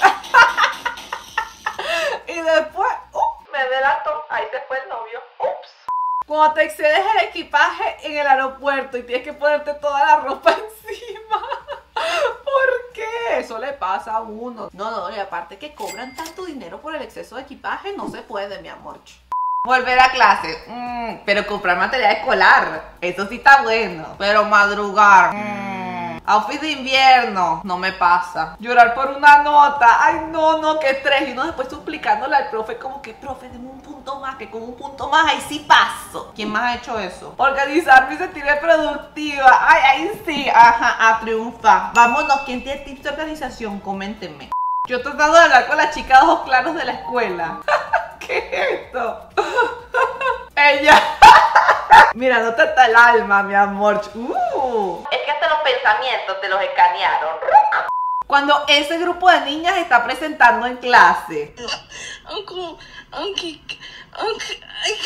Y después, uh, me delató, ahí se fue el novio. Ups. Cuando te excedes el equipaje en el aeropuerto y tienes que ponerte toda la ropa encima. ¿Por qué? Eso le pasa a uno. No, no, y aparte que cobran tanto dinero por el exceso de equipaje, no se puede, mi amor. Volver a clase, mm, pero comprar material escolar, eso sí está bueno. Pero madrugar, mm, outfit de invierno, no me pasa. Llorar por una nota, ay no, no, qué estrés. Y uno después suplicándole al profe como que, profe, deme un punto más, que con un punto más ahí sí paso. ¿Quién más ha hecho eso? Organizarme y sentirme productiva, ay, ahí sí, ajá, a triunfar. Vámonos, ¿quién tiene tips de organización? Coméntenme. Yo tratando de hablar con la chica de ojos claros de la escuela. ¿Qué es esto? Ella. Mira, no te está el alma, mi amor. Uh. Es que hasta los pensamientos te los escanearon. Cuando ese grupo de niñas está presentando en clase. Uncle, uncle, uncle.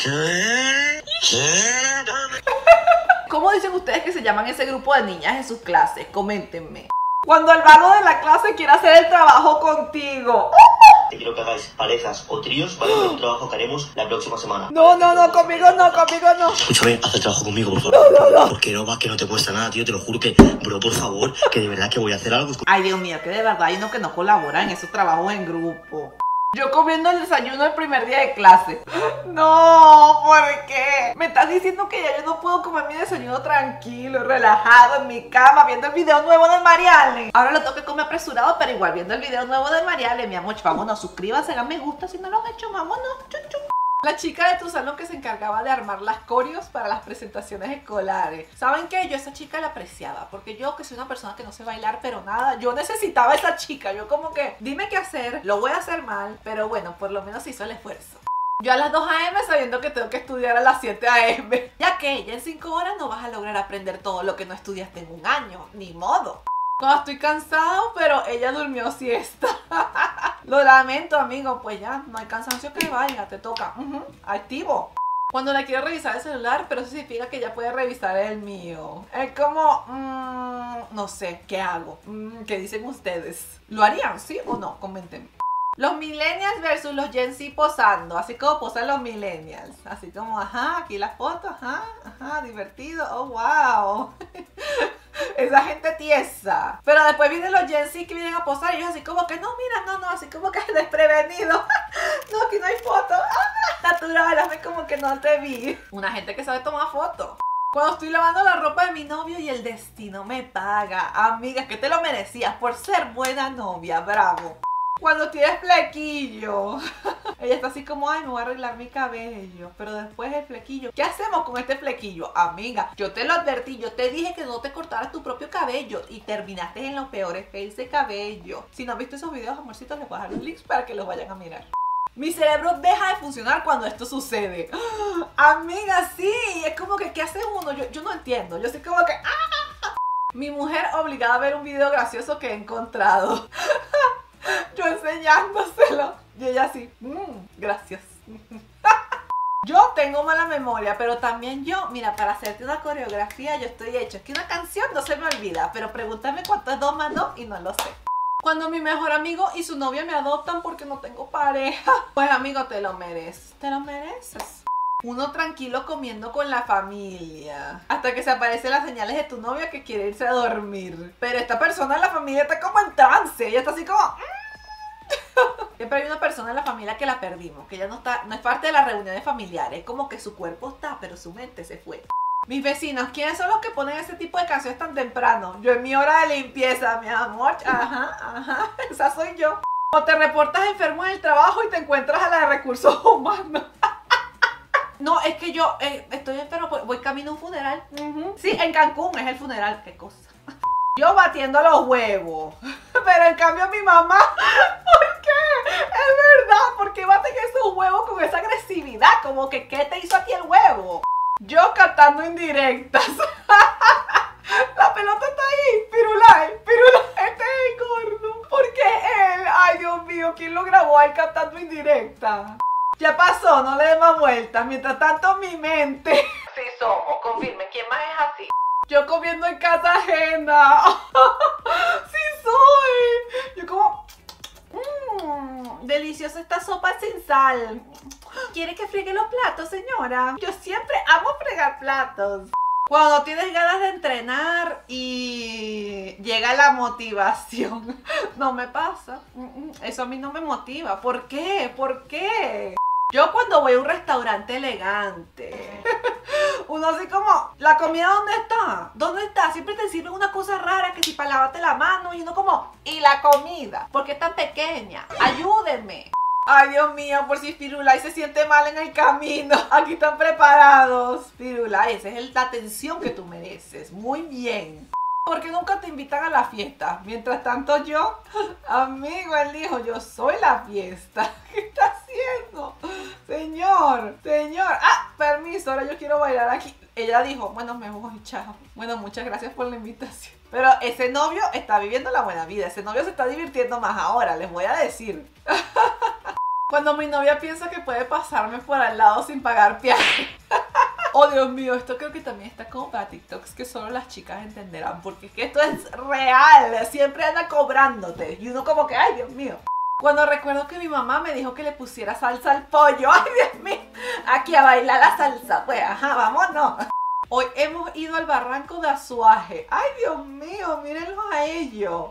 ¿Cómo dicen ustedes que se llaman ese grupo de niñas en sus clases? Coméntenme. Cuando el vago de la clase quiere hacer el trabajo contigo. Te quiero que hagáis parejas o tríos para el trabajo que haremos la próxima semana. No, no, no, conmigo no, conmigo no. Escúchame, haz el trabajo conmigo, por favor. No, no, no. Porque no va, que no te cuesta nada, tío, te lo juro que, bro, por favor, que de verdad que voy a hacer algo. Ay, Dios mío, que de verdad hay uno que no colabora en esos trabajos en grupo. Yo comiendo el desayuno el primer día de clase. No, ¿por qué? Me estás diciendo que ya yo no puedo comer mi desayuno tranquilo, relajado, en mi cama, viendo el video nuevo de Mariale. Ahora lo tengo que comer apresurado, pero igual viendo el video nuevo de Mariale, mi amor. Vámonos, suscríbanse, hagan me gusta si no lo han hecho, vámonos. Chum, chum. La chica de tu salón que se encargaba de armar las coreos para las presentaciones escolares. ¿Saben qué? Yo a esa chica la apreciaba, porque yo que soy una persona que no sé bailar, pero nada, yo necesitaba a esa chica. Yo como que, dime qué hacer, lo voy a hacer mal, pero bueno, por lo menos hizo el esfuerzo. Yo a las dos a eme sabiendo que tengo que estudiar a las siete a eme. Ya que ya en cinco horas no vas a lograr aprender todo lo que no estudiaste en un año, ni modo. Cuando estoy cansado, pero ella durmió siesta. Lo lamento, amigo, pues ya, no hay cansancio que vaya, te toca. Uh-huh. Activo. Cuando le quiero revisar el celular, pero eso significa que ella puede revisar el mío. Es como, mmm, no sé, ¿qué hago? Mm, ¿Qué dicen ustedes? ¿Lo harían, sí o no? Coméntenme. Los millennials versus los Gen Z posando, así como posan los millennials. Así como, ajá, aquí la foto, ajá, ajá, divertido, oh, wow. Esa gente tiesa. Pero después vienen los Gen Z que vienen a posar y ellos así como que, no, mira, no, no, así como que desprevenido. No, aquí no hay foto. Ah, natural, hazme como que no te vi. Una gente que sabe tomar fotos. Cuando estoy lavando la ropa de mi novio y el destino me paga. Amiga, que te lo merecías por ser buena novia, bravo. Cuando tienes flequillo. Ella está así como, ay, me voy a arreglar mi cabello. Pero después el flequillo. ¿Qué hacemos con este flequillo? Amiga, yo te lo advertí. Yo te dije que no te cortaras tu propio cabello. Y terminaste en los peores fails de cabello. Si no han visto esos videos, amorcitos, les voy a dejar los links para que los vayan a mirar. Mi cerebro deja de funcionar cuando esto sucede. Amiga, sí. Es como que, ¿qué hace uno? Yo, yo no entiendo. Yo soy como que, ¡ah! Mi mujer obligada a ver un video gracioso que he encontrado. Yo enseñándoselo. Y ella así, mmm, gracias. Yo tengo mala memoria, pero también yo, mira, para hacerte una coreografía yo estoy hecha. Es que una canción no se me olvida, pero pregúntame cuánto es dos más dos y no lo sé. Cuando mi mejor amigo y su novia me adoptan porque no tengo pareja. Pues amigo, te lo mereces. Te lo mereces. Uno tranquilo comiendo con la familia. Hasta que se aparecen las señales de tu novia que quiere irse a dormir. Pero esta persona en la familia está como en trance. Ella está así como... Siempre hay una persona en la familia que la perdimos. Que ya no está, no es parte de las reuniones familiares. Es como que su cuerpo está, pero su mente se fue. Mis vecinos, ¿quiénes son los que ponen ese tipo de canciones tan temprano? Yo en mi hora de limpieza, mi amor. Ajá, ajá. Esa soy yo. O te reportas enfermo en el trabajo y te encuentras a la de recursos humanos. No, es que yo eh, estoy enfermo, voy camino a un funeral. Uh-huh. Sí, en Cancún es el funeral, qué cosa. Yo batiendo los huevos. Pero en cambio mi mamá, ¿por qué? Es verdad, ¿por qué baten esos huevos con esa agresividad? Como que, ¿qué te hizo a ti el huevo? Yo cantando indirectas. La pelota está ahí, pirulay, pirulay. Este es el gordo. ¿Por qué él? Ay, Dios mío, ¿quién lo grabó ahí cantando indirecta? Ya pasó, no le dé más vueltas. Mientras tanto, mi mente. Sí somos, confirme. ¿Quién más es así? Yo comiendo en casa ajena. Sí soy. Yo como... Mmm, deliciosa esta sopa sin sal. ¿Quiere que friegue los platos, señora? Yo siempre amo fregar platos. Cuando tienes ganas de entrenar y llega la motivación. No me pasa. Eso a mí no me motiva. ¿Por qué? ¿Por qué? Yo cuando voy a un restaurante elegante, uno así como, ¿la comida dónde está? ¿Dónde está? Siempre te sirven una cosa rara que si para lavarte la mano y uno como, ¿y la comida? ¿Por qué es tan pequeña? Ayúdenme. Ay, Dios mío, por si Firulais se siente mal en el camino. Aquí están preparados. Firulais, esa es la atención que tú mereces. Muy bien. ¿Por qué nunca te invitan a la fiesta? Mientras tanto yo, amigo, él dijo, yo soy la fiesta. ¿Qué está haciendo? Señor, señor. Ah, permiso, ahora yo quiero bailar aquí. Ella dijo, bueno, me voy, chao. Bueno, muchas gracias por la invitación. Pero ese novio está viviendo la buena vida. Ese novio se está divirtiendo más ahora, les voy a decir. Cuando mi novia piensa que puede pasarme por al lado sin pagar peaje. Oh, Dios mío, esto creo que también está como para TikToks que solo las chicas entenderán. Porque es que esto es real. Siempre anda cobrándote. Y uno como que, ay, Dios mío. Cuando recuerdo que mi mamá me dijo que le pusiera salsa al pollo. Ay, Dios mío. Aquí a bailar la salsa. Pues, ajá, vámonos. Hoy hemos ido al barranco de Azuaje. Ay, Dios mío, mírenlos a ellos.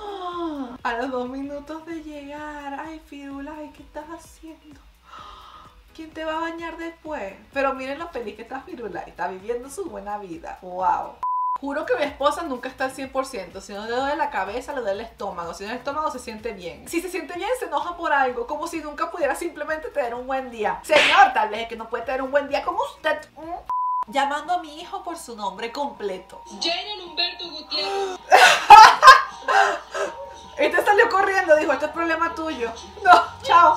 A los dos minutos de llegar. Ay, Firulais, ¿qué estás haciendo? ¿Quién te va a bañar después? Pero miren lo feliz que está Firulais. Está viviendo su buena vida. Wow. Juro que mi esposa nunca está al cien por ciento. Si no le duele la cabeza, le duele el estómago. Si no el estómago, se siente bien. Si se siente bien, se enoja por algo. Como si nunca pudiera simplemente tener un buen día. Señor, tal vez es que no puede tener un buen día como usted. ¿Mm? Llamando a mi hijo por su nombre completo. Jalen Humberto Gutiérrez. Este salió corriendo, dijo, esto es problema tuyo. No, chao.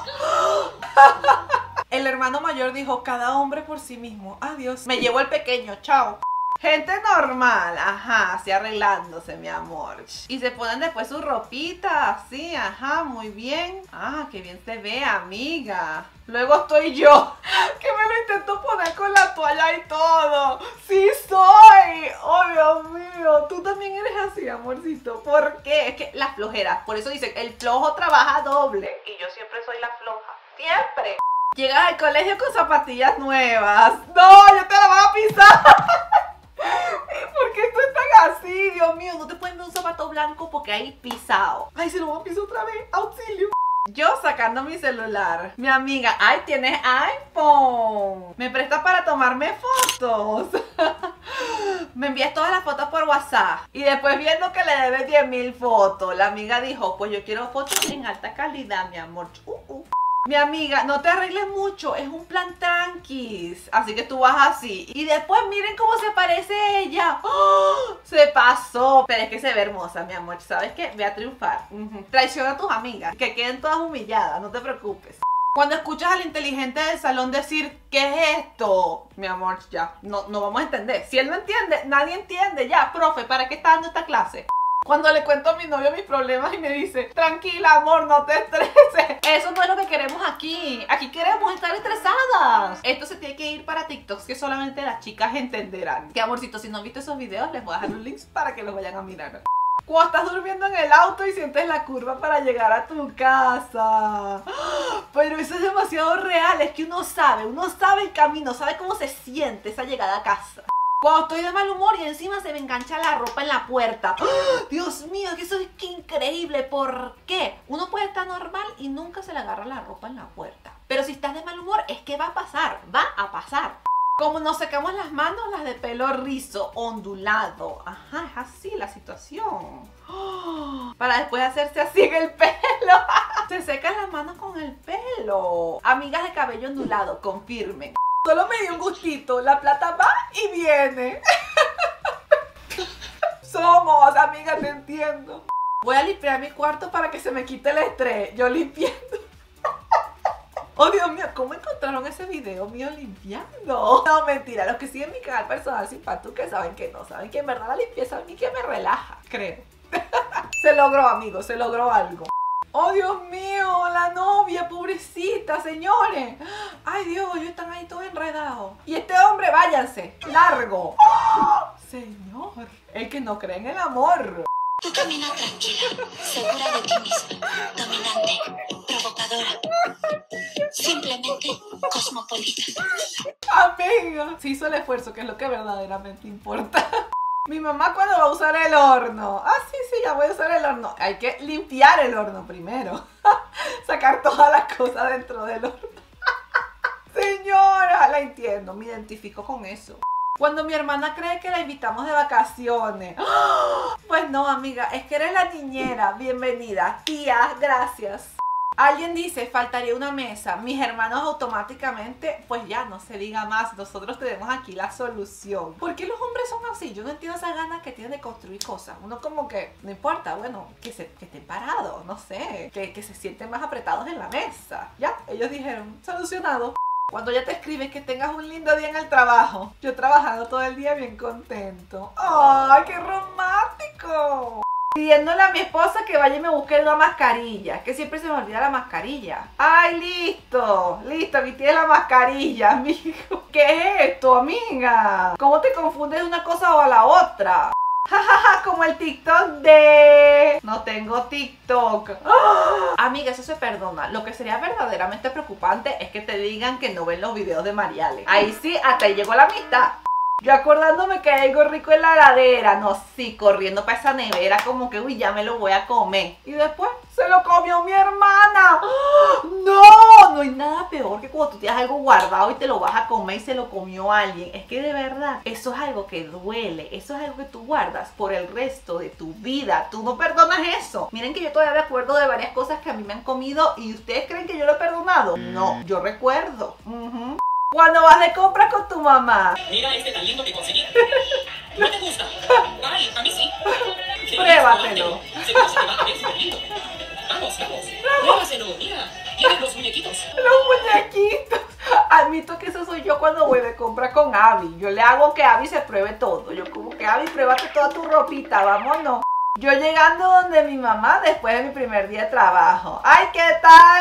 El hermano mayor dijo, cada hombre por sí mismo. Adiós. Me llevó el pequeño, chao. Gente normal, ajá, así arreglándose, mi amor. Y se ponen después su ropita, así, ajá, muy bien. Ah, qué bien se ve, amiga. Luego estoy yo, que me lo intento poner con la toalla y todo. ¡Sí soy! ¡Oh, Dios mío! Tú también eres así, amorcito. ¿Por qué? Es que la flojera. Por eso dicen, el flojo trabaja doble. Y yo siempre soy la floja. ¡Siempre! Llegas al colegio con zapatillas nuevas. ¡No! ¡Yo te la voy a pisar! ¿Por qué esto es tan así? Dios mío, no te pueden ver un zapato blanco porque hay pisado. Ay, se lo voy a pisar otra vez. ¡Auxilio! Yo sacando mi celular. Mi amiga, ay, tienes iPhone. Me prestas para tomarme fotos. Me envías todas las fotos por WhatsApp. Y después viendo que le debes diez mil fotos. La amiga dijo, pues yo quiero fotos en alta calidad, mi amor. Uh, uh. Mi amiga, no te arregles mucho, es un plan tranquis. Así que tú vas así. Y después miren cómo se parece ella. ¡Oh! Se pasó. Pero es que se ve hermosa, mi amor. ¿Sabes qué? Ve a triunfar. Uh-huh. Traiciona a tus amigas. Que queden todas humilladas, no te preocupes. Cuando escuchas al inteligente del salón decir, ¿qué es esto? Mi amor, ya, no, no vamos a entender. Si él no entiende, nadie entiende. Ya, profe, ¿para qué está dando esta clase? Cuando le cuento a mi novio mis problemas y me dice, tranquila, amor, no te estreses. Eso no es lo que queremos aquí. Aquí queremos estar estresadas. Esto se tiene que ir para TikToks que solamente las chicas entenderán. Que amorcito, si no han visto esos videos, les voy a dejar un link para que los vayan a mirar. Cuando estás durmiendo en el auto y sientes la curva para llegar a tu casa. Pero eso es demasiado real. Es que uno sabe, uno sabe el camino, sabe cómo se siente esa llegada a casa. Cuando estoy de mal humor y encima se me engancha la ropa en la puerta. ¡Oh! Dios mío, que eso es que increíble. ¿Por qué? Uno puede estar normal y nunca se le agarra la ropa en la puerta. Pero si estás de mal humor, es que va a pasar, va a pasar. Como nos secamos las manos, las de pelo rizo, ondulado. Ajá, es así la situación. ¡Oh! Para después hacerse así en el pelo. Se secan las manos con el pelo. Amigas de cabello ondulado, confirmen. Solo me dio un gustito, la plata va y viene. Somos, amiga, te entiendo. Voy a limpiar mi cuarto para que se me quite el estrés. Yo limpiando. Oh, Dios mío, ¿cómo encontraron ese video mío limpiando? No, mentira, los que siguen mi canal personal sin patuque saben que no. Saben que en verdad la limpieza a mí que me relaja, creo. Se logró, amigos, se logró algo. Oh, Dios mío, la novia, pobrecita, señores. Ay, Dios, ellos están ahí todos enredados. Y este hombre, váyanse, largo. ¡Oh! Señor, el que no cree en el amor. Tú camina tranquila, segura de ti misma, dominante, provocadora, simplemente cosmopolita. Amiga, se hizo el esfuerzo, que es lo que verdaderamente importa. Mi mamá cuando va a usar el horno. Ah, sí, sí, ya voy a usar el horno. Hay que limpiar el horno primero. Sacar todas las cosas dentro del horno. Señora, la entiendo, me identifico con eso. Cuando mi hermana cree que la invitamos de vacaciones. ¡Oh! Pues no, amiga, es que eres la niñera. Bienvenida. Tía, gracias. Alguien dice, faltaría una mesa. Mis hermanos automáticamente, pues ya, no se diga más. Nosotros tenemos aquí la solución. ¿Por qué los hombres son así? Yo no entiendo esa gana que tienen de construir cosas. Uno como que, no importa, bueno, que, se, que estén parados, no sé. Que, que se sienten más apretados en la mesa. Ya, ellos dijeron, solucionado. Cuando ya te escribes que tengas un lindo día en el trabajo. Yo trabajando todo el día bien contento. ¡Ay, qué romántico! Pidiéndole a mi esposa que vaya y me busque una mascarilla. Que siempre se me olvida la mascarilla. ¡Ay, listo! Listo, aquí tienes la mascarilla, amigo. ¿Qué es esto, amiga? ¿Cómo te confundes de una cosa o a la otra? Jajaja, como el TikTok de... No tengo TikTok. ¡Oh! Amiga, eso se perdona. Lo que sería verdaderamente preocupante es que te digan que no ven los videos de Mariale. Ahí sí, hasta ahí llegó la amistad. Yo acordándome que hay algo rico en la heladera. No, sí, corriendo para esa nevera como que, uy, ya me lo voy a comer. Y después se lo comió mi hermana. ¡Oh! No, no hay nada peor que cuando tú tienes algo guardado y te lo vas a comer y se lo comió alguien. Es que de verdad, eso es algo que duele. Eso es algo que tú guardas por el resto de tu vida. Tú no perdonas eso. Miren que yo todavía me acuerdo de varias cosas que a mí me han comido y ustedes creen que yo lo he perdonado. No, yo recuerdo. Uh-huh. Cuando vas de compras con tu mamá. Mira este tan lindo que conseguí. ¿No te gusta? Ay, a mí sí. Pruébatelo. Seguro se te va a ver súper lindo. Vamos, vamos. Pruébaselo, mira. Tienes los muñequitos. Los muñequitos. Admito que eso soy yo cuando voy de compra con Abby. Yo le hago que Abby se pruebe todo. Yo como que Abby, pruébate toda tu ropita, vámonos. Yo llegando donde mi mamá después de mi primer día de trabajo. ¡Ay, qué tal!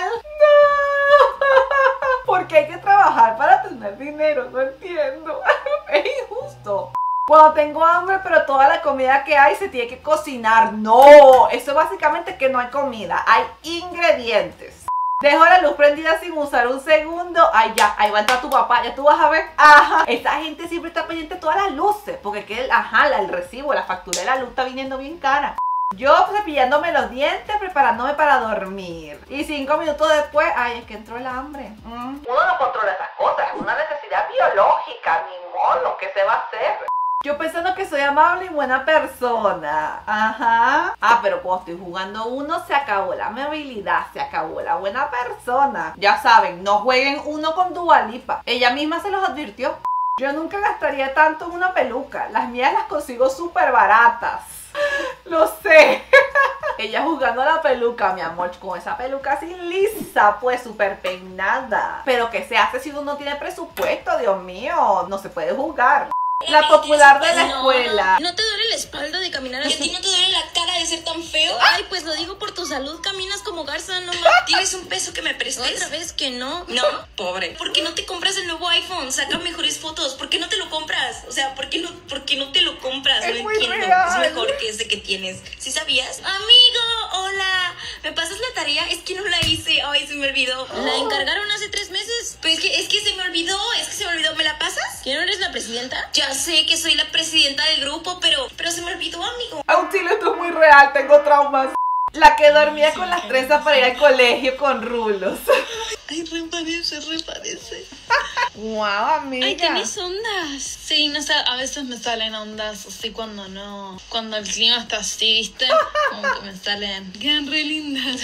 ¡No! Porque hay que trabajar para tener dinero, no entiendo. Es injusto. Cuando tengo hambre, pero toda la comida que hay se tiene que cocinar. No, eso básicamente es que no hay comida, hay ingredientes. Dejo la luz prendida sin usar un segundo. Ay, ya, ahí va a entrar tu papá, ya tú vas a ver. Ajá, esa gente siempre está pendiente de todas las luces. Porque que, ajá, el recibo, la factura de la luz está viniendo bien cara. Yo cepillándome los dientes, preparándome para dormir. Y cinco minutos después, ay, es que entró el hambre. Mm. Uno no controla esas cosas, es una necesidad biológica, ni modo, ¿qué se va a hacer? Yo pensando que soy amable y buena persona. Ajá. Ah, pero cuando estoy jugando uno se acabó la amabilidad, se acabó la buena persona. Ya saben, no jueguen uno con Dua Lipa. Ella misma se los advirtió. Yo nunca gastaría tanto en una peluca. Las mías las consigo súper baratas. Lo sé. Ella jugando a la peluca, mi amor, con esa peluca así lisa, pues súper peinada. Pero ¿qué se hace si uno no tiene presupuesto? Dios mío, no se puede jugar. La popular de la escuela. ¿No te duele la espalda de caminar así? ¿Y a ti no te duele la cara de ser tan feo? Ay, pues lo digo por tu salud, caminas como garza, no más. ¿Tienes un peso que me prestes? ¿Otra vez que no? No, pobre. ¿Por qué no te compras el nuevo iPhone? Saca mejores fotos. ¿Por qué no te lo compras? O sea, ¿por qué no, por qué no te lo compras? Es no muy entiendo. real. Es mejor que ese que tienes. ¿Sí sabías? Amigo, hola. ¿Me pasas la tarea? Es que no la hice. Ay, se me olvidó. La encargaron hace tres meses. Pues es que, es que se me olvidó. Es que se me olvidó. ¿Me la pasas? ¿Que no eres la presidenta? Ya sé que soy la presidenta del grupo, pero, pero se me olvidó, amigo. Auxilio, esto es muy real, tengo traumas. La que dormía con las trenzas para ir al colegio con rulos. Ay, reparece, reparece. Wow, amiga. Ay, tienes ondas. Sí, no sé, a veces me salen ondas así cuando no. Cuando el clima está así, ¿viste? Como que me salen. Quedan re lindas.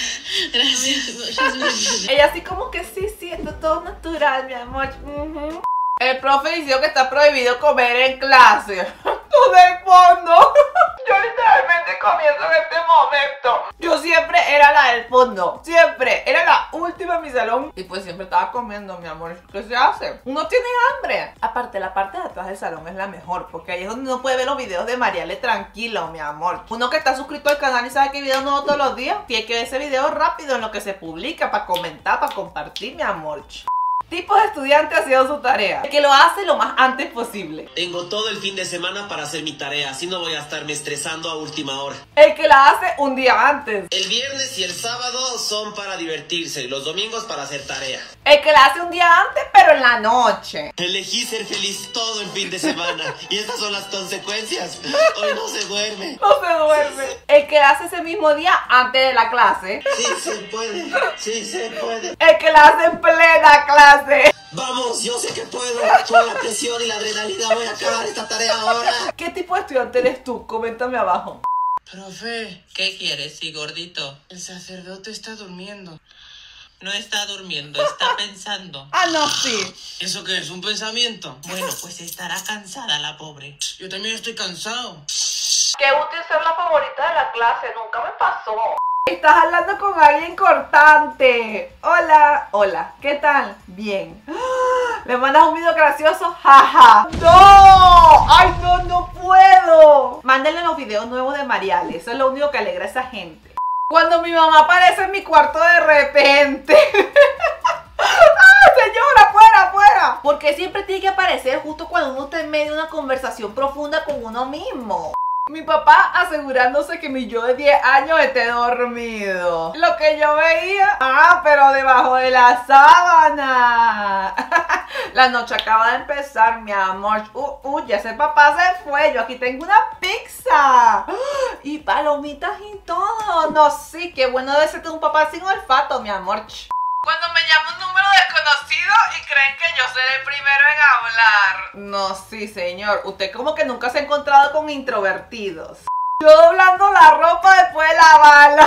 Gracias. Ella así como que sí, sí, esto es todo natural, mi amor. Uh-huh. El profe dijo que está prohibido comer en clase. Tú del fondo. Yo literalmente comienzo en este momento. Yo siempre era la del fondo. Siempre. Era la última en mi salón. Y pues siempre estaba comiendo, mi amor. ¿Qué se hace? Uno tiene hambre. Aparte, la parte de atrás del salón es la mejor. Porque ahí es donde uno puede ver los videos de Mariale tranquilo, mi amor. Uno que está suscrito al canal y sabe que video nuevo todos los días, tiene que ver ese video rápido en lo que se publica. Para comentar, para compartir, mi amor. Tipo de estudiante haciendo su tarea, que lo hace lo más antes posible. Tengo todo el fin de semana para hacer mi tarea, así no voy a estarme estresando a última hora. El que la hace un día antes. El viernes y el sábado son para divertirse, los domingos para hacer tarea. El que la hace un día antes, pero en la noche. Elegí ser feliz todo el fin de semana y estas son las consecuencias. Hoy no se duerme. No se duerme. El que la hace ese mismo día antes de la clase. Sí se puede, sí se puede. El que la hace en plena clase. Vamos, yo sé que puedo. Con la presión y la adrenalina voy a acabar esta tarea ahora. ¿Qué tipo de estudiante eres tú? Coméntame abajo. Profe, ¿qué quieres, sí, gordito? El sacerdote está durmiendo. No está durmiendo, está pensando. Ah, no, sí. ¿Eso qué es? ¿Un pensamiento? Bueno, pues estará cansada la pobre. Yo también estoy cansado. Qué útil ser la favorita de la clase, nunca me pasó. Estás hablando con alguien cortante. Hola, hola, ¿qué tal? Bien. ¿Le mandas un video gracioso? Jaja. ¡No! ¡Ay, no, no puedo! Mándenle los videos nuevos de Mariale. Eso es lo único que alegra a esa gente. Cuando mi mamá aparece en mi cuarto de repente. ¡Ah, señora, fuera, fuera! Porque siempre tiene que aparecer justo cuando uno está en medio de una conversación profunda con uno mismo. Mi papá asegurándose que mi yo de diez años esté dormido. Lo que yo veía, ah, pero debajo de la sábana. La noche acaba de empezar, mi amor. Uh, uh, ya ese papá se fue. Yo aquí tengo una pizza. Y palomitas y todo. No, sí, qué bueno debe ser un papá sin olfato, mi amor. Cuando me llama un número desconocido y creen que yo seré el primero en hablar. No, sí, señor. Usted como que nunca se ha encontrado con introvertidos. Yo doblando la ropa después de lavarla.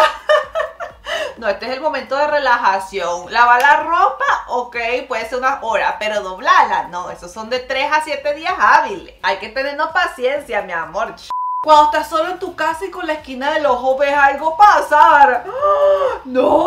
No, este es el momento de relajación. Lavar la ropa, ok, puede ser unas horas, pero doblarla, no, esos son de tres a siete días hábiles. Hay que tenernos paciencia, mi amor. Cuando estás solo en tu casa y con la esquina del ojo ves algo pasar. ¡Oh! ¡No,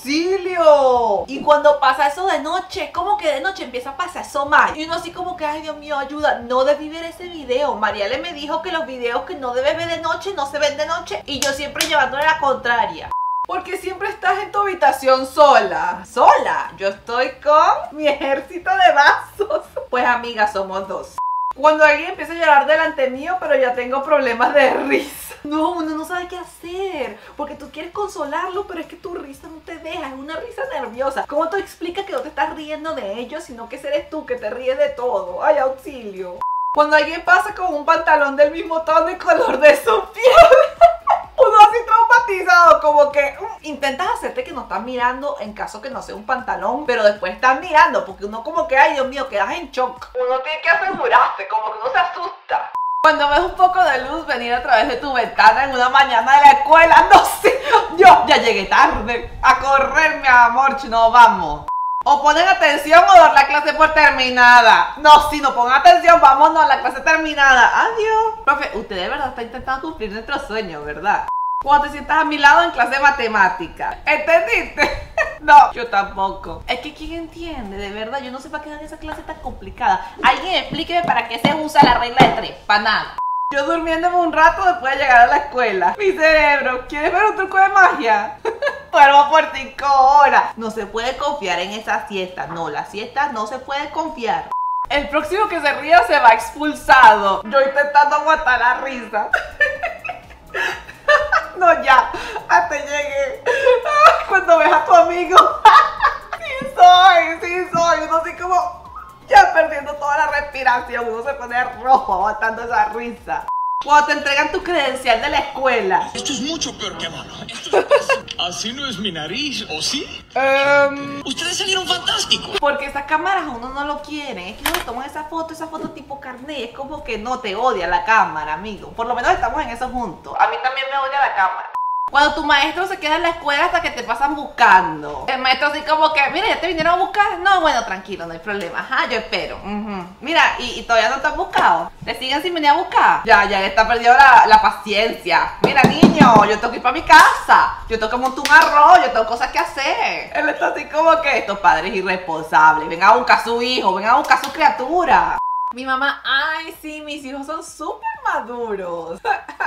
auxilio! Y cuando pasa eso de noche, como que de noche empieza a pasar eso mal. Y uno así como que, ay, Dios mío, ayuda. No debí ver ese video. Mariale me dijo que los videos que no debes ver de noche no se ven de noche. Y yo siempre llevándole la contraria. Porque siempre estás en tu habitación sola. ¿Sola? Yo estoy con mi ejército de vasos. Pues amigas, somos dos. Cuando alguien empieza a llorar delante mío, pero ya tengo problemas de risa. No, uno no sabe qué hacer. Porque tú quieres consolarlo, pero es que tu risa no te deja. Es una risa nerviosa. ¿Cómo tú explicas que no te estás riendo de ellos, sino que eres tú que te ríes de todo? ¡Ay, auxilio! Cuando alguien pasa con un pantalón del mismo tono y color de su piel. Uno así traumatizado, como que um, intentas hacerte que no estás mirando en caso que no sea un pantalón, pero después estás mirando, porque uno como que, ay, Dios mío, quedas en shock. Uno tiene que asegurarse, como que uno se asusta. Cuando ves un poco de luz venir a través de tu ventana en una mañana de la escuela, no sé, yo ya llegué tarde a correr, mi amor, no vamos. O ponen atención o dar la clase por terminada. No, si no pongan atención, vámonos, la clase terminada. Adiós. Profe, usted de verdad está intentando cumplir nuestro sueño, ¿verdad? Cuando te sientas a mi lado en clase de matemática. ¿Entendiste? No, yo tampoco. Es que ¿quién entiende? De verdad, yo no sé para qué dan esa clase tan complicada. Alguien explíqueme para qué se usa la regla de tres. Para nada. Yo durmiéndome un rato después de llegar a la escuela. Mi cerebro, ¿quieres ver un truco de magia? Duermo por cinco horas. No se puede confiar en esa siesta. No, la siesta no se puede confiar. El próximo que se ría se va expulsado. Yo intentando aguantar la risa. No, ya, hasta llegué. Cuando ves a tu amigo. Sí soy, sí soy. Uno así como ya perdiendo toda la respiración. Uno se pone rojo aguantando esa risa. Cuando te entregan tu credencial de la escuela. Esto es mucho peor que mono. Esto es... Así no es mi nariz, ¿o sí? Um, Ustedes salieron fantásticos. Porque esas cámaras uno no lo quiere. Es que uno toma esa foto, esa foto tipo carnet. Es como que no te odia la cámara, amigo. Por lo menos estamos en eso juntos. A mí también me odia la cámara. Cuando tu maestro se queda en la escuela hasta que te pasan buscando. El maestro así como que, mira, ¿ya te vinieron a buscar? No, bueno, tranquilo, no hay problema. Ajá, yo espero. Uh-huh. Mira, y, y todavía no te han buscado. ¿Te siguen sin venir a buscar? Ya, ya le está perdiendo la, la paciencia. Mira, niño, yo tengo que ir para mi casa. Yo tengo que montar un arroz, yo tengo cosas que hacer. Él está así como que, estos padres irresponsables. Vengan a buscar a su hijo, vengan a buscar a su criatura. Mi mamá, ay, sí, mis hijos son súper maduros.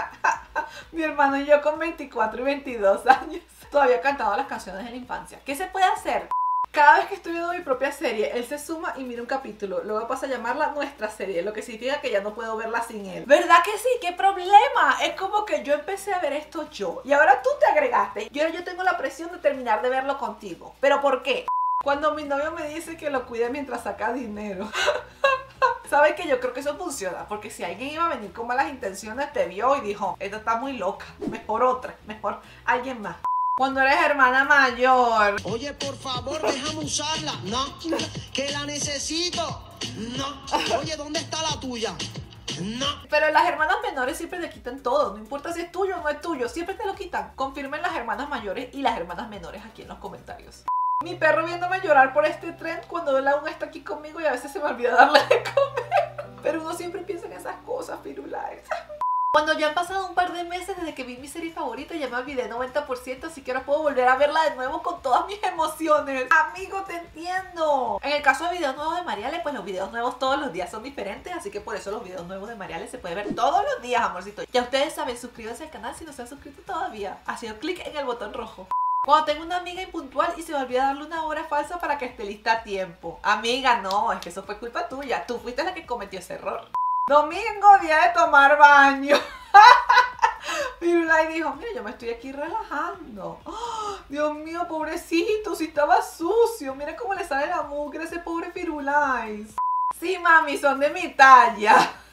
Mi hermano y yo con veinticuatro y veintidós años todavía cantaba las canciones de la infancia. ¿Qué se puede hacer? Cada vez que estoy viendo mi propia serie, él se suma y mira un capítulo. Luego pasa a llamarla nuestra serie, lo que significa que ya no puedo verla sin él. ¿Verdad que sí? ¿Qué problema? Es como que yo empecé a ver esto yo y ahora tú te agregaste. Yo, yo tengo la presión de terminar de verlo contigo. ¿Pero por qué? Cuando mi novio me dice que lo cuide mientras saca dinero. ¿Sabes qué? Yo creo que eso funciona, porque si alguien iba a venir con malas intenciones, te vio y dijo, esta está muy loca, mejor otra, mejor alguien más. Cuando eres hermana mayor. Oye, por favor, déjame usarla. No, que la necesito. No. Oye, ¿dónde está la tuya? No. Pero las hermanas menores siempre le quitan todo, no importa si es tuyo o no es tuyo, siempre te lo quitan. Confirmen las hermanas mayores y las hermanas menores aquí en los comentarios. Mi perro viéndome llorar por este tren cuando él aún está aquí conmigo y a veces se me olvida darle de comer. Pero uno siempre piensa en esas cosas, Firulais. Cuando ya han pasado un par de meses desde que vi mi serie favorita, ya me olvidé noventa por ciento, así que ahora puedo volver a verla de nuevo con todas mis emociones. Amigo, te entiendo. En el caso de videos nuevos de Mariale, pues los videos nuevos todos los días son diferentes, así que por eso los videos nuevos de Mariale se pueden ver todos los días, amorcito. Ya ustedes saben, suscríbanse al canal si no se han suscrito todavía, haciendo clic en el botón rojo. Cuando tengo una amiga impuntual y se me olvida darle una hora falsa para que esté lista a tiempo. Amiga, no, es que eso fue culpa tuya. Tú fuiste la que cometió ese error. Domingo, día de tomar baño. Firulais dijo, mira, yo me estoy aquí relajando. Oh, Dios mío, pobrecito, si estaba sucio. Mira cómo le sale la mugre a ese pobre Firulais. Sí, mami, son de mi talla.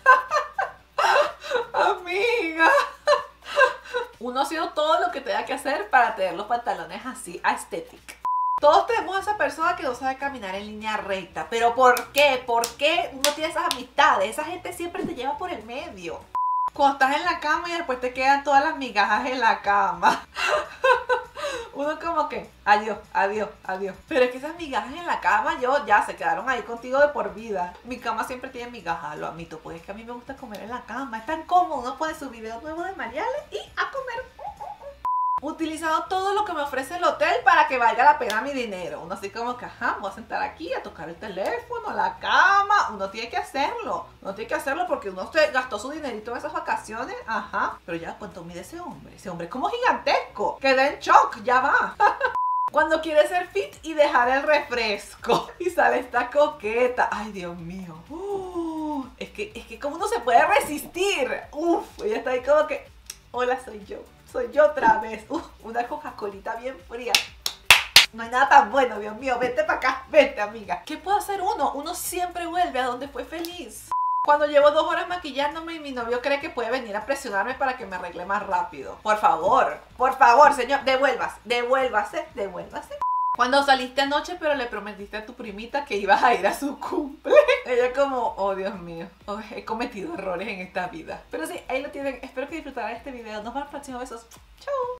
Amiga. Uno haciendo todo lo que tenga que hacer para tener los pantalones así, aesthetic. Todos tenemos a esa persona que no sabe caminar en línea recta. ¿Pero por qué? ¿Por qué uno tiene esas amistades? Esa gente siempre te lleva por el medio. Cuando estás en la cama y después te quedan todas las migajas en la cama. Uno como que, adiós, adiós, adiós. Pero es que esas migajas en la cama, yo ya se quedaron ahí contigo de por vida. Mi cama siempre tiene migajas, lo admito, pues es que a mí me gusta comer en la cama. Es tan cómodo, uno pone su video nuevo de Mariale y a comer. Utilizado todo lo que me ofrece el hotel para que valga la pena mi dinero. Uno así como que, ajá, voy a sentar aquí a tocar el teléfono, la cama. Uno tiene que hacerlo. Uno tiene que hacerlo porque uno se gastó su dinerito en esas vacaciones. Ajá. Pero ya, ¿cuánto mide ese hombre? Ese hombre es como gigantesco. Quedé en shock, ya va. Cuando quiere ser fit y dejar el refresco. Y sale esta coqueta. Ay, Dios mío. Uh, es que, es que como uno se puede resistir. Uf, ella está ahí como que, hola, soy yo. Soy yo otra vez. Uf, una Coca-Colita bien fría. No hay nada tan bueno, Dios mío. Vete para acá. Vete, amiga. ¿Qué puede hacer uno? Uno siempre vuelve a donde fue feliz. Cuando llevo dos horas maquillándome y mi novio cree que puede venir a presionarme para que me arregle más rápido. Por favor, por favor, señor. Devuélvase, devuélvase, devuélvase. Cuando saliste anoche pero le prometiste a tu primita que ibas a ir a su cumple. Ella como, oh Dios mío, oh, he cometido errores en esta vida. Pero sí, ahí lo tienen. Espero que disfrutaran este video. Nos vemos en el próximo. Besos. Chau.